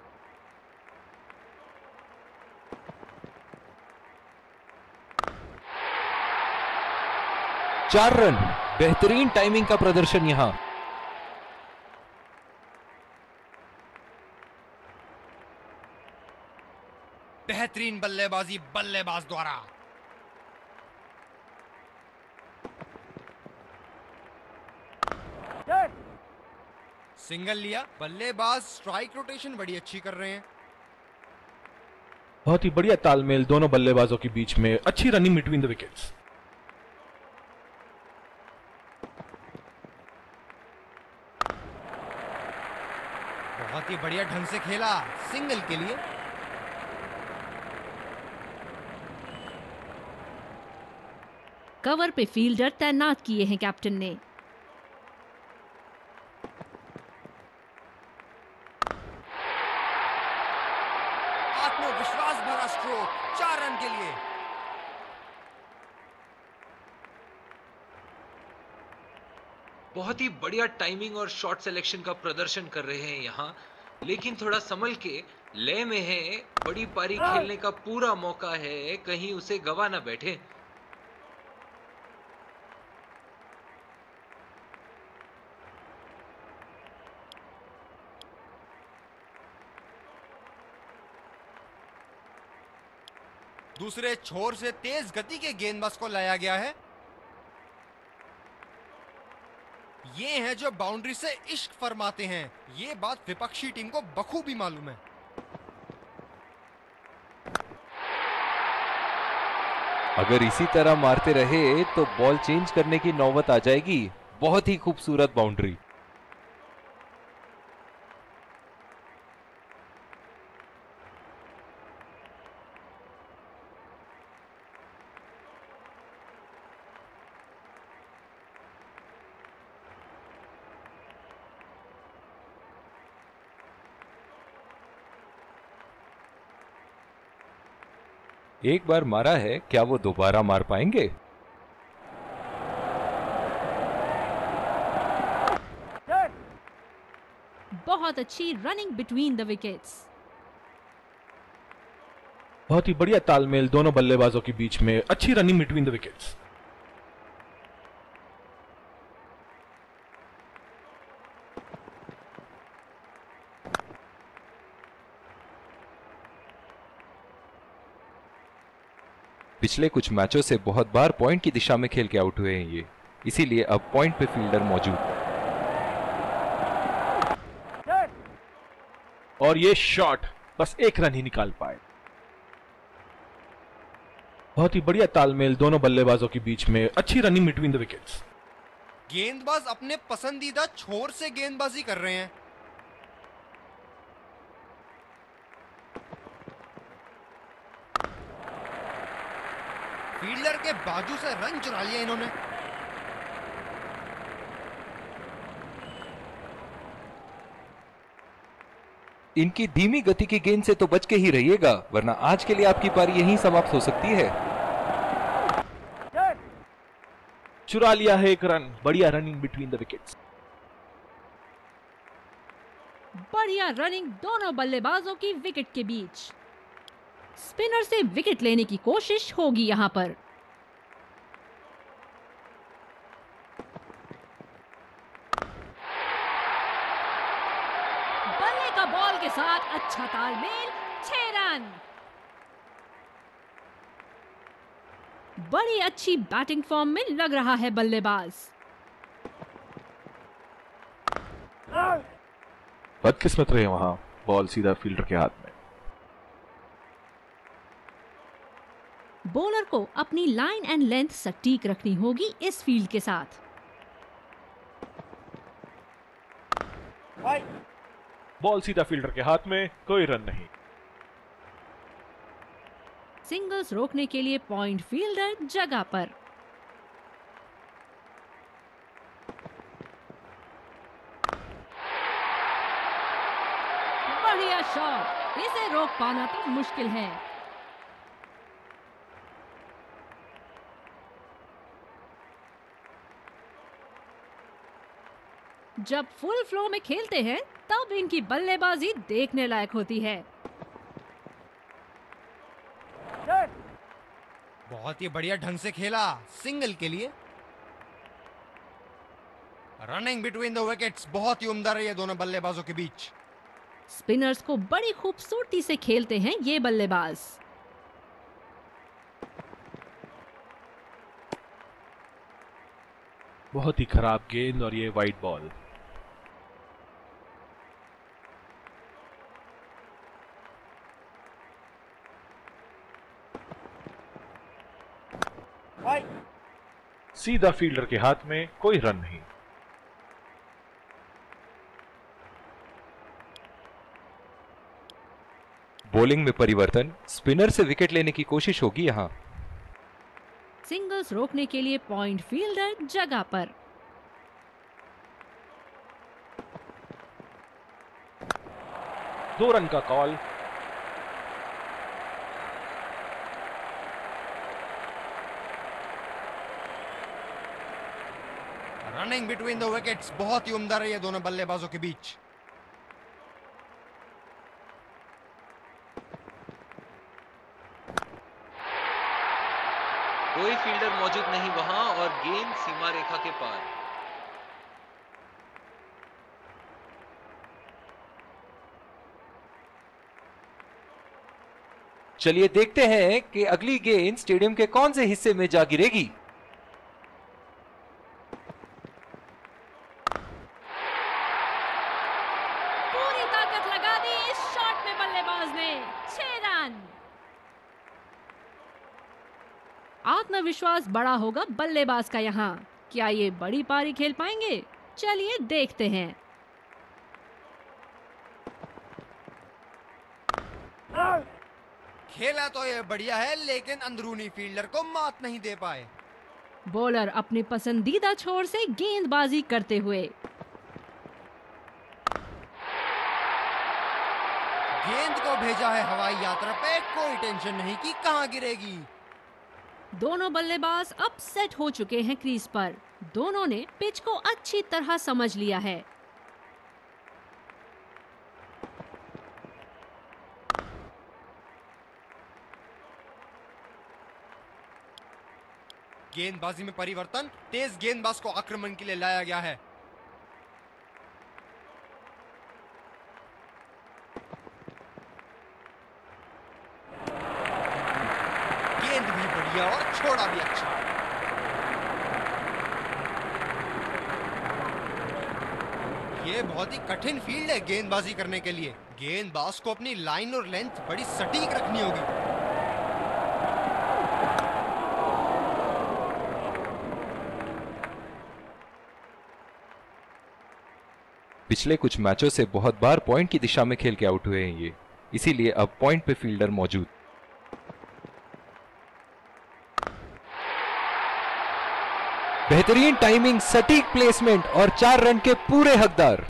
चार रन, बेहतरीन टाइमिंग का प्रदर्शन यहां। बेहतरीन बल्लेबाजी बल्लेबाज द्वारा। सिंगल लिया, बल्लेबाज स्ट्राइक रोटेशन बड़ी अच्छी कर रहे हैं। बहुत ही बढ़िया तालमेल दोनों बल्लेबाजों के बीच में, अच्छी रनिंग बिटवीन द विकेट्स। बहुत ही बढ़िया ढंग से खेला सिंगल के लिए। कवर पे फील्डर तैनात किए हैं कैप्टन ने। आत्मविश्वास भरा स्ट्रोक, चार रन के लिए। बहुत ही बढ़िया टाइमिंग और शॉट सिलेक्शन का प्रदर्शन कर रहे हैं यहाँ, लेकिन थोड़ा संभल के, लय में है। बड़ी पारी खेलने का पूरा मौका है, कहीं उसे गवा ना बैठे। दूसरे छोर से तेज गति के गेंदबाज को लाया गया है। ये हैं जो बाउंड्री से इश्क फरमाते हैं। ये बात विपक्षी टीम को बखूबी मालूम है। अगर इसी तरह मारते रहे तो बॉल चेंज करने की नौबत आ जाएगी। बहुत ही खूबसूरत बाउंड्री। एक बार मारा है, क्या वो दोबारा मार पाएंगे? बहुत अच्छी रनिंग बिटवीन द विकेट्स। बहुत ही बढ़िया तालमेल दोनों बल्लेबाजों के बीच में, अच्छी रनिंग बिटवीन द विकेट्स। पिछले कुछ मैचों से बहुत बार पॉइंट की दिशा में खेल के आउट हुए हैं ये, इसीलिए अब पॉइंट पे फील्डर मौजूद। और ये शॉट बस एक रन ही निकाल पाए। बहुत ही बढ़िया तालमेल दोनों बल्लेबाजों के बीच में, अच्छी रनिंग बिटवीन द विकेट्स। गेंदबाज अपने पसंदीदा छोर से गेंदबाजी कर रहे हैं। फील्डर के बाजू से रन चुरा लिया इन्होंने। इनकी धीमी गति की गेंद से तो बच के ही रहिएगा, वरना आज के लिए आपकी पारी यहीं समाप्त हो सकती है। चुरा लिया है एक रन। बढ़िया रनिंग बिटवीन द विकेट्स। बढ़िया रनिंग दोनों बल्लेबाजों की विकेट के बीच। स्पिनर से विकेट लेने की कोशिश होगी यहां पर। बल्ले का बॉल के साथ अच्छा तालमेल, छह रन। बड़ी अच्छी बैटिंग फॉर्म में लग रहा है बल्लेबाज। बदकिस्मत रहे वहां, बॉल सीधा फील्डर के हाथ में। बॉलर को अपनी लाइन एंड लेंथ सटीक रखनी होगी इस फील्ड के साथ। बॉल सीधा फील्डर के हाथ में, कोई रन नहीं। सिंगल्स रोकने के लिए पॉइंट फील्डर जगह पर। बढ़िया शॉट, इसे रोक पाना तो मुश्किल है। जब फुल फ्लो में खेलते हैं तब इनकी बल्लेबाजी देखने लायक होती है। बहुत ही बढ़िया ढंग से खेला सिंगल के लिए। रनिंग बिटवीन द विकेट्स बहुत ही उम्दा रही है दोनों बल्लेबाजों के बीच। स्पिनर्स को बड़ी खूबसूरती से खेलते हैं ये बल्लेबाज। बहुत ही खराब गेंद और ये वाइड बॉल। सीधा फील्डर के हाथ में, कोई रन नहीं। बॉलिंग में परिवर्तन, स्पिनर से विकेट लेने की कोशिश होगी यहां। सिंगल्स रोकने के लिए पॉइंट फील्डर जगह पर। दो रन का call. Running between the wickets बहुत ही उम्दा रही है दोनों बल्लेबाजों के बीच। कोई फील्डर मौजूद नहीं वहां और गेंद सीमा रेखा के पार। चलिए देखते हैं कि अगली गेंद स्टेडियम के कौन से हिस्से में जा गिरेगी। पूरी ताकत लगा दी इस शॉट में बल्लेबाज ने, छह रन। आत्मविश्वास बड़ा होगा बल्लेबाज का यहाँ। क्या ये बड़ी पारी खेल पाएंगे? चलिए देखते हैं। खेला तो ये बढ़िया है, लेकिन अंदरूनी फील्डर को मात नहीं दे पाए। बॉलर अपने पसंदीदा छोर से गेंदबाजी करते हुए। गेंद को भेजा है हवाई यात्रा पे, कोई टेंशन नहीं कि कहां गिरेगी। दोनों बल्लेबाज अब सेट हो चुके हैं क्रीज पर। दोनों ने पिच को अच्छी तरह समझ लिया है। गेंदबाजी में परिवर्तन, तेज गेंदबाज को आक्रमण के लिए लाया गया है। गेंद भी बढ़िया और छोड़ा भी अच्छा। ये बहुत ही कठिन फील्ड है गेंदबाजी करने के लिए। गेंदबाज को अपनी लाइन और लेंथ बड़ी सटीक रखनी होगी। पिछले कुछ मैचों से बहुत बार पॉइंट की दिशा में खेल के आउट हुए हैं ये, इसीलिए अब पॉइंट पे फील्डर मौजूद। बेहतरीन टाइमिंग, सटीक प्लेसमेंट और चार रन के पूरे हकदार।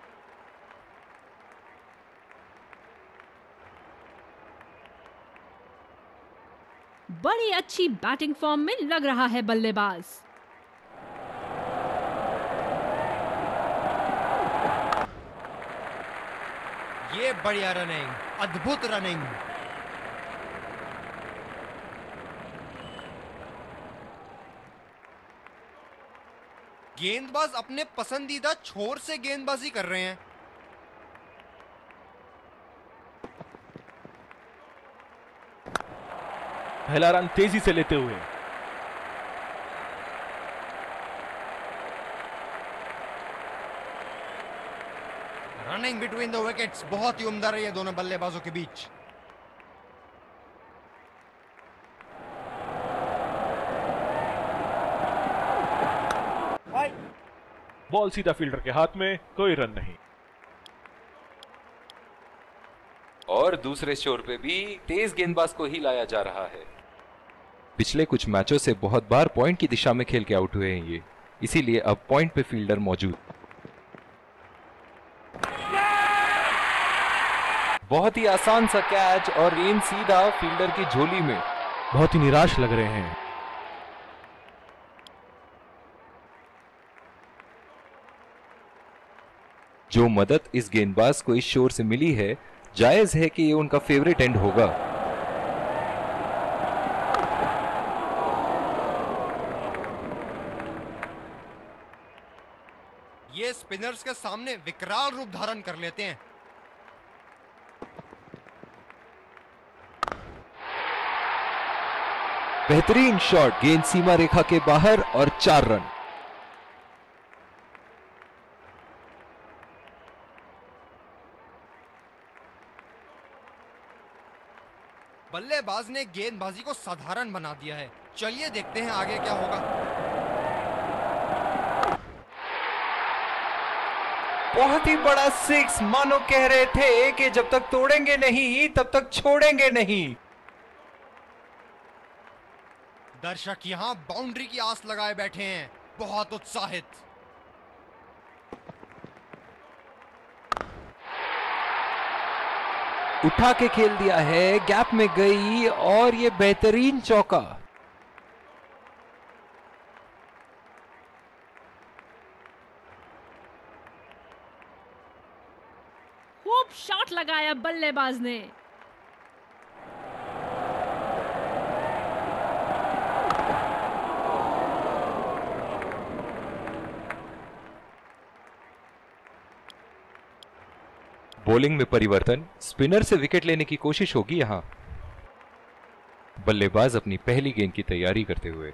बड़ी अच्छी बैटिंग फॉर्म में लग रहा है बल्लेबाज। ये बढ़िया रनिंग, अद्भुत रनिंग। गेंदबाज अपने पसंदीदा छोर से गेंदबाजी कर रहे हैं। पहला रन तेजी से लेते हुए। रनिंग बिटवीन द विकेट्स बहुत ही उम्दा रही है दोनों बल्लेबाजों के बीच। बॉल सीधा फील्डर के हाथ में, कोई रन नहीं। और दूसरे छोर पे भी तेज गेंदबाज को ही लाया जा रहा है। पिछले कुछ मैचों से बहुत बार पॉइंट की दिशा में खेल के आउट हुए हैं ये, इसीलिए अब पॉइंट पे फील्डर मौजूद। बहुत ही आसान सा कैच और गेंद सीधा फील्डर की झोली में। बहुत ही निराश लग रहे हैं। जो मदद इस गेंदबाज को इस शोर से मिली है, जायज है कि ये उनका फेवरेट एंड होगा। ये स्पिनर्स के सामने विकराल रूप धारण कर लेते हैं। बेहतरीन शॉट, गेंद सीमा रेखा के बाहर और चार रन। बल्लेबाज ने गेंदबाजी को साधारण बना दिया है। चलिए देखते हैं आगे क्या होगा। बहुत ही बड़ा सिक्स, मानो कह रहे थे कि जब तक तोड़ेंगे नहीं तब तक छोड़ेंगे नहीं। दर्शक यहां बाउंड्री की आस लगाए बैठे हैं, बहुत उत्साहित। उठा के खेल दिया है, गैप में गई और ये बेहतरीन चौका। खूब शॉट लगाया बल्लेबाज ने। बॉलिंग में परिवर्तन, स्पिनर से विकेट लेने की कोशिश होगी यहां। बल्लेबाज अपनी पहली गेंद की तैयारी करते हुए।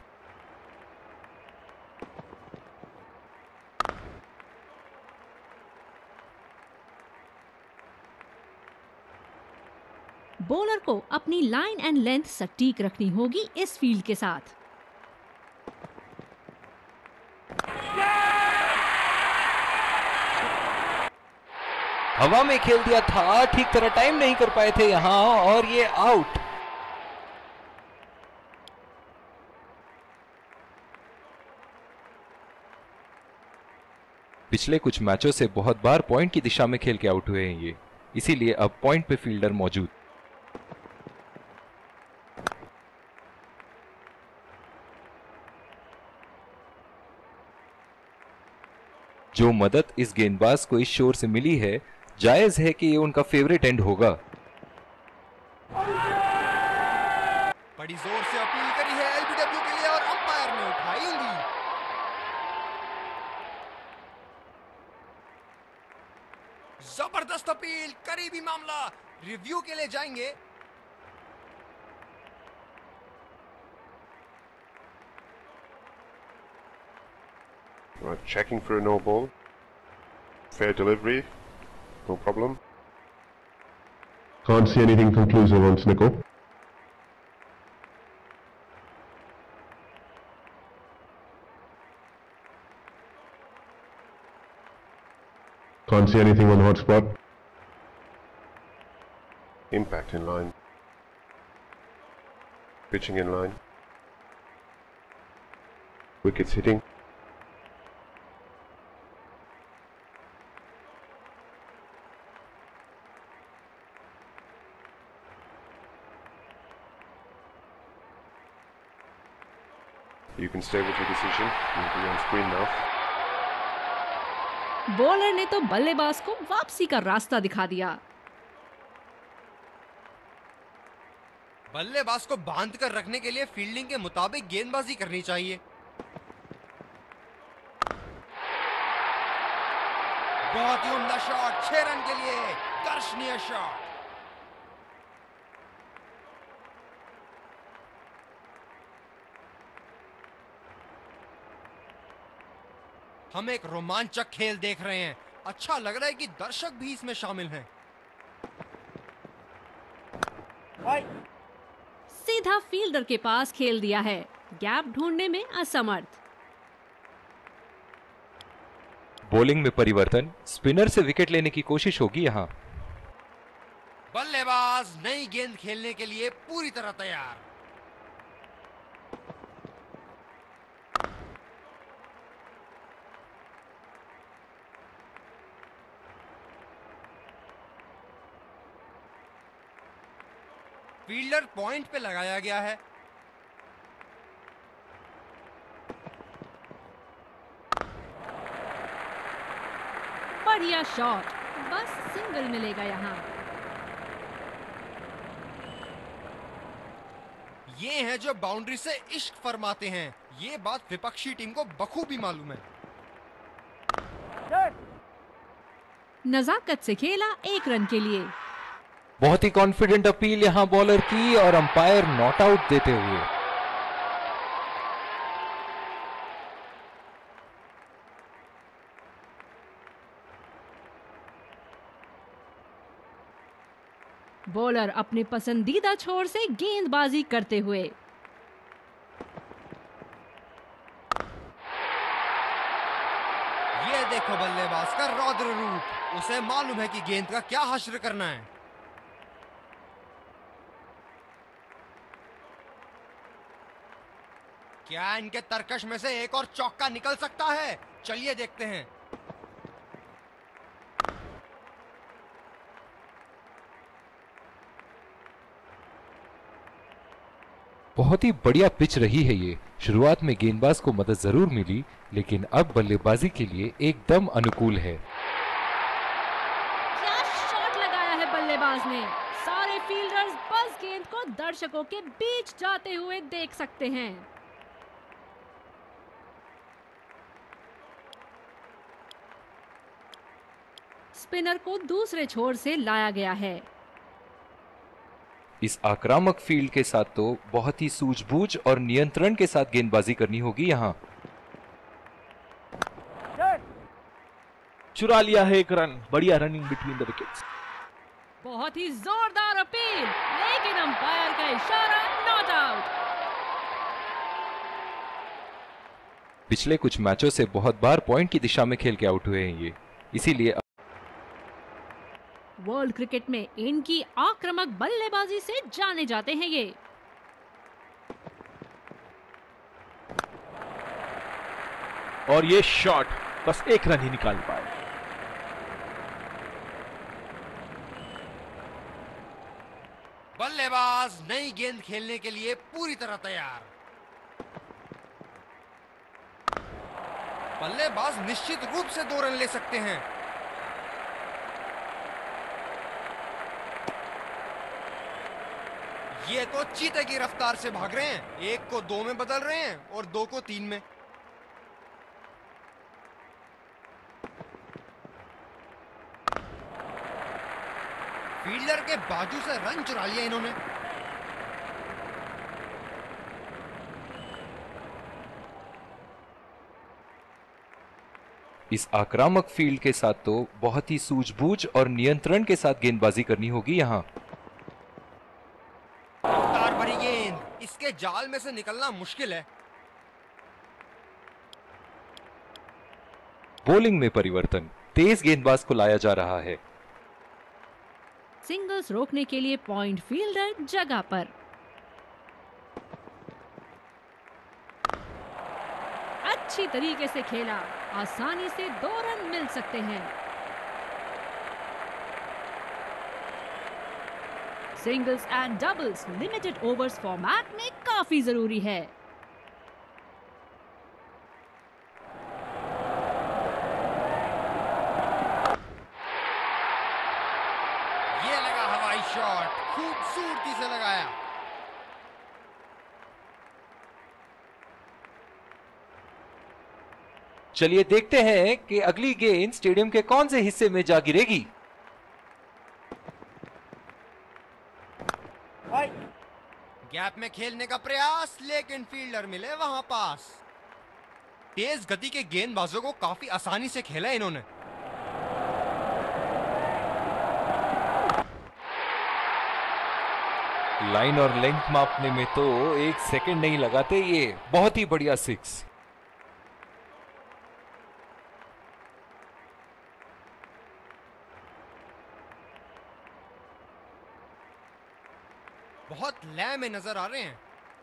बॉलर को अपनी लाइन एंड लेंथ सटीक रखनी होगी इस फील्ड के साथ। हवा में खेल दिया था, ठीक तरह टाइम नहीं कर पाए थे यहां और ये आउट। पिछले कुछ मैचों से बहुत बार पॉइंट की दिशा में खेल के आउट हुए हैं ये, इसीलिए अब पॉइंट पे फील्डर मौजूद। जो मदद इस गेंदबाज को इस शोर से मिली है, जायज है कि ये उनका फेवरेट एंड होगा। बड़ी जोर से अपील करी है एलबीडब्ल्यू के लिए और अंपायर ने उठाई उंगली। जबरदस्त अपील, करीबी मामला, रिव्यू के लिए जाएंगे। Right, checking for a no ball. Fair delivery, no problem. Can't see anything conclusive on Snickle. Can't see anything on hotspot. Impact in line. Pitching in line. Wickets hitting. You can stay with your decision. You'll be on screen now. Bowler ने तो बल्लेबाज को वापसी का रास्ता दिखा दिया। बल्लेबाज को बांध कर रखने के लिए फील्डिंग के मुताबिक गेंदबाजी करनी चाहिए। बहुत ही उम्दा शॉट, छह रन के लिए दर्शनीय शॉट। हम एक रोमांचक खेल देख रहे हैं। अच्छा लग रहा है कि दर्शक भी इसमें शामिल हैं। सीधा फील्डर के पास खेल दिया है, गैप ढूंढने में असमर्थ। बॉलिंग में परिवर्तन, स्पिनर से विकेट लेने की कोशिश होगी यहां। बल्लेबाज नई गेंद खेलने के लिए पूरी तरह तैयार। फील्डर पॉइंट पे लगाया गया है। बढ़िया शॉट, बस सिंगल मिलेगा यहाँ। ये हैं जो बाउंड्री से इश्क फरमाते हैं। ये बात विपक्षी टीम को बखूबी मालूम है। नजाकत से खेला एक रन के लिए। बहुत ही कॉन्फिडेंट अपील यहां बॉलर की और अंपायर नॉट आउट देते हुए। बॉलर अपने पसंदीदा छोर से गेंदबाजी करते हुए। ये देखो बल्लेबाज का रौद्र रूप। उसे मालूम है कि गेंद का क्या हश्र करना है। क्या इनके तरकश में से एक और चौका निकल सकता है? चलिए देखते हैं। बहुत ही बढ़िया पिच रही है ये। शुरुआत में गेंदबाज को मदद जरूर मिली, लेकिन अब बल्लेबाजी के लिए एकदम अनुकूल है। क्या शॉट लगाया है बल्लेबाज ने। सारे फील्डर्स बस गेंद को दर्शकों के बीच जाते हुए देख सकते हैं। स्पिनर को दूसरे छोर से लाया गया है। इस आक्रामक फील्ड के साथ तो बहुत ही सूझबूझ और नियंत्रण के साथ गेंदबाजी करनी होगी यहां। चुरा लिया है एक रन। बढ़िया रनिंग बिटवीन द विकेट्स। बहुत ही जोरदार अपील, लेकिन अंपायर का इशारा नॉट आउट। पिछले कुछ मैचों से बहुत बार पॉइंट की दिशा में खेल के आउट हुए हैं ये, इसीलिए वर्ल्ड क्रिकेट में इनकी आक्रामक बल्लेबाजी से जाने जाते हैं ये। और ये शॉट बस एक रन ही निकाल पाए। बल्लेबाज नई गेंद खेलने के लिए पूरी तरह तैयार। बल्लेबाज निश्चित रूप से दो रन ले सकते हैं। ये तो चीते की रफ्तार से भाग रहे हैं। एक को दो में बदल रहे हैं और दो को तीन में। फील्डर के बाजू से रन चुरा लिया इन्होंने। इस आक्रामक फील्ड के साथ तो बहुत ही सूझबूझ और नियंत्रण के साथ गेंदबाजी करनी होगी यहां। रफ्तार भरी गेंद, इसके जाल में से निकलना मुश्किल है। बॉलिंग में परिवर्तन, तेज गेंदबाज को लाया जा रहा है। सिंगल्स रोकने के लिए पॉइंट फील्डर जगह पर। अच्छी तरीके से खेला, आसानी से दो रन मिल सकते हैं। Singles and doubles limited overs format में काफी जरूरी है। ये लगा हवाई शॉट, खूबसूरती से लगाया। चलिए देखते हैं कि अगली गेंद स्टेडियम के कौन से हिस्से में जा गिरेगी। गैप में खेलने का प्रयास, लेकिन फील्डर मिले वहां पास। तेज गति के गेंदबाजों को काफी आसानी से खेला इन्होंने। लाइन और लेंथ मापने में तो एक सेकंड नहीं लगाते ये। बहुत ही बढ़िया सिक्स। बहुत लय में नजर आ रहे हैं।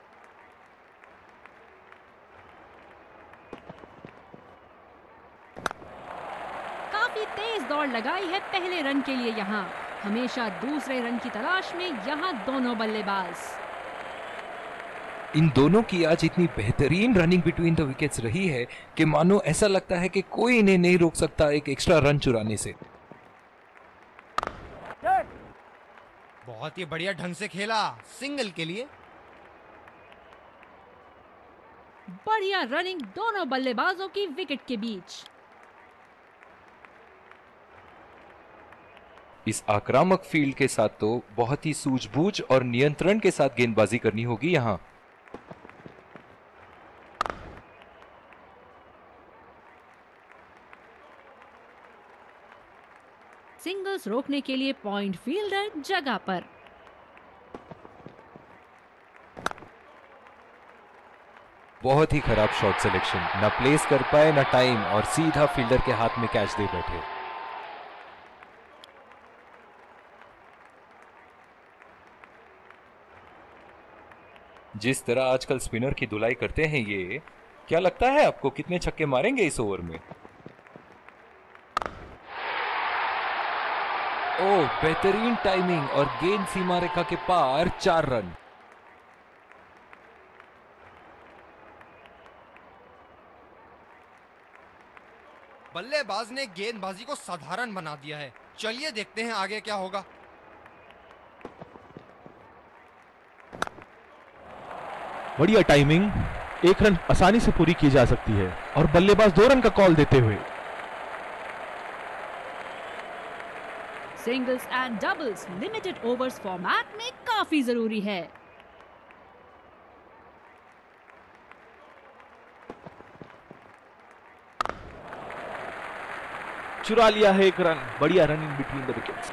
काफी तेज दौड़ लगाई है पहले रन के लिए यहाँ। हमेशा दूसरे रन की तलाश में यहाँ दोनों बल्लेबाज। इन दोनों की आज इतनी बेहतरीन रनिंग बिटवीन द विकेट्स रही है कि मानो ऐसा लगता है कि कोई इन्हें नहीं रोक सकता एक एक्स्ट्रा रन चुराने से। बहुत ही बढ़िया ढंग से खेला सिंगल के लिए। बढ़िया रनिंग दोनों बल्लेबाजों की विकेट के बीच। इस आक्रामक फील्ड के साथ तो बहुत ही सूझबूझ और नियंत्रण के साथ गेंदबाजी करनी होगी यहां। सिंगल्स रोकने के लिए पॉइंट फील्डर जगह पर। बहुत ही खराब शॉट सिलेक्शन, ना प्लेस कर पाए ना टाइम, और सीधा फील्डर के हाथ में कैच दे बैठे। जिस तरह आजकल स्पिनर की धुलाई करते हैं ये, क्या लगता है आपको कितने छक्के मारेंगे इस ओवर में? ओह, बेहतरीन टाइमिंग और गेंद सीमा रेखा के पार, चार रन। बल्लेबाज ने गेंदबाजी को साधारण बना दिया है। चलिए देखते हैं आगे क्या होगा। बढ़िया टाइमिंग, एक रन आसानी से पूरी की जा सकती है और बल्लेबाज दो रन का कॉल देते हुए। Singles and doubles limited overs format में काफी जरूरी है। चुरा लिया है एक रन। बढ़िया रनिंग बिटवीन द विकेट्स।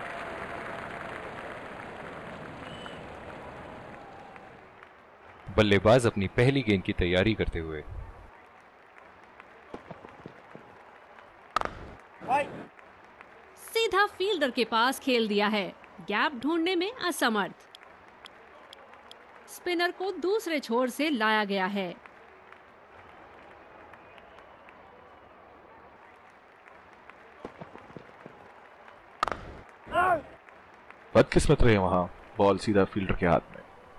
बल्लेबाज अपनी पहली गेंद की तैयारी करते हुए। सीधा फील्डर के पास खेल दिया है, गैप ढूंढने में असमर्थ। स्पिनर को दूसरे छोर से लाया गया है। बदकिस्मत रहे वहां, बॉल सीधा फील्डर के हाथ में।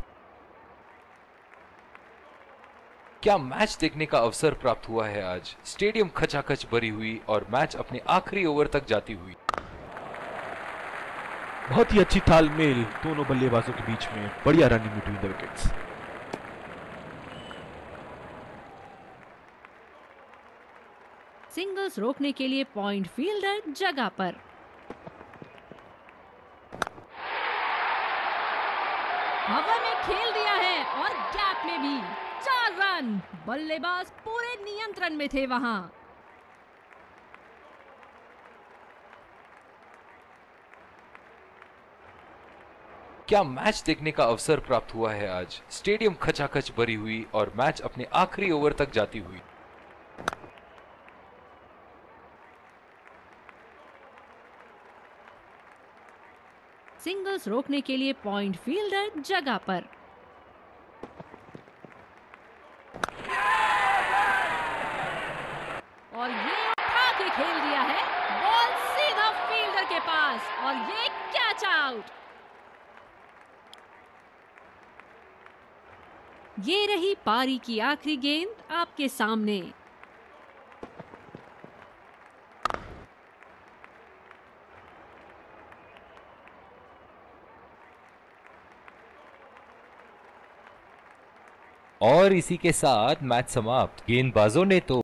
क्या मैच देखने का अवसर प्राप्त हुआ है आज। स्टेडियम खचाखच भरी हुई और मैच अपने आखिरी ओवर तक जाती हुई। बहुत ही अच्छी तालमेल दोनों बल्लेबाजों के बीच में। बढ़िया running between the wickets. Singles रोकने के लिए पॉइंट फील्डर जगह पर। हवा में खेल दिया है और गैप में भी। चार रन। बल्लेबाज पूरे नियंत्रण में थे वहां। क्या मैच देखने का अवसर प्राप्त हुआ है आज। स्टेडियम खचाखच भरी हुई और मैच अपने आखिरी ओवर तक जाती हुई। सिंगल्स रोकने के लिए पॉइंट फील्डर जगह पर। ये रही पारी की आखिरी गेंद आपके सामने। और इसी के साथ मैच समाप्त। गेंदबाजों ने तो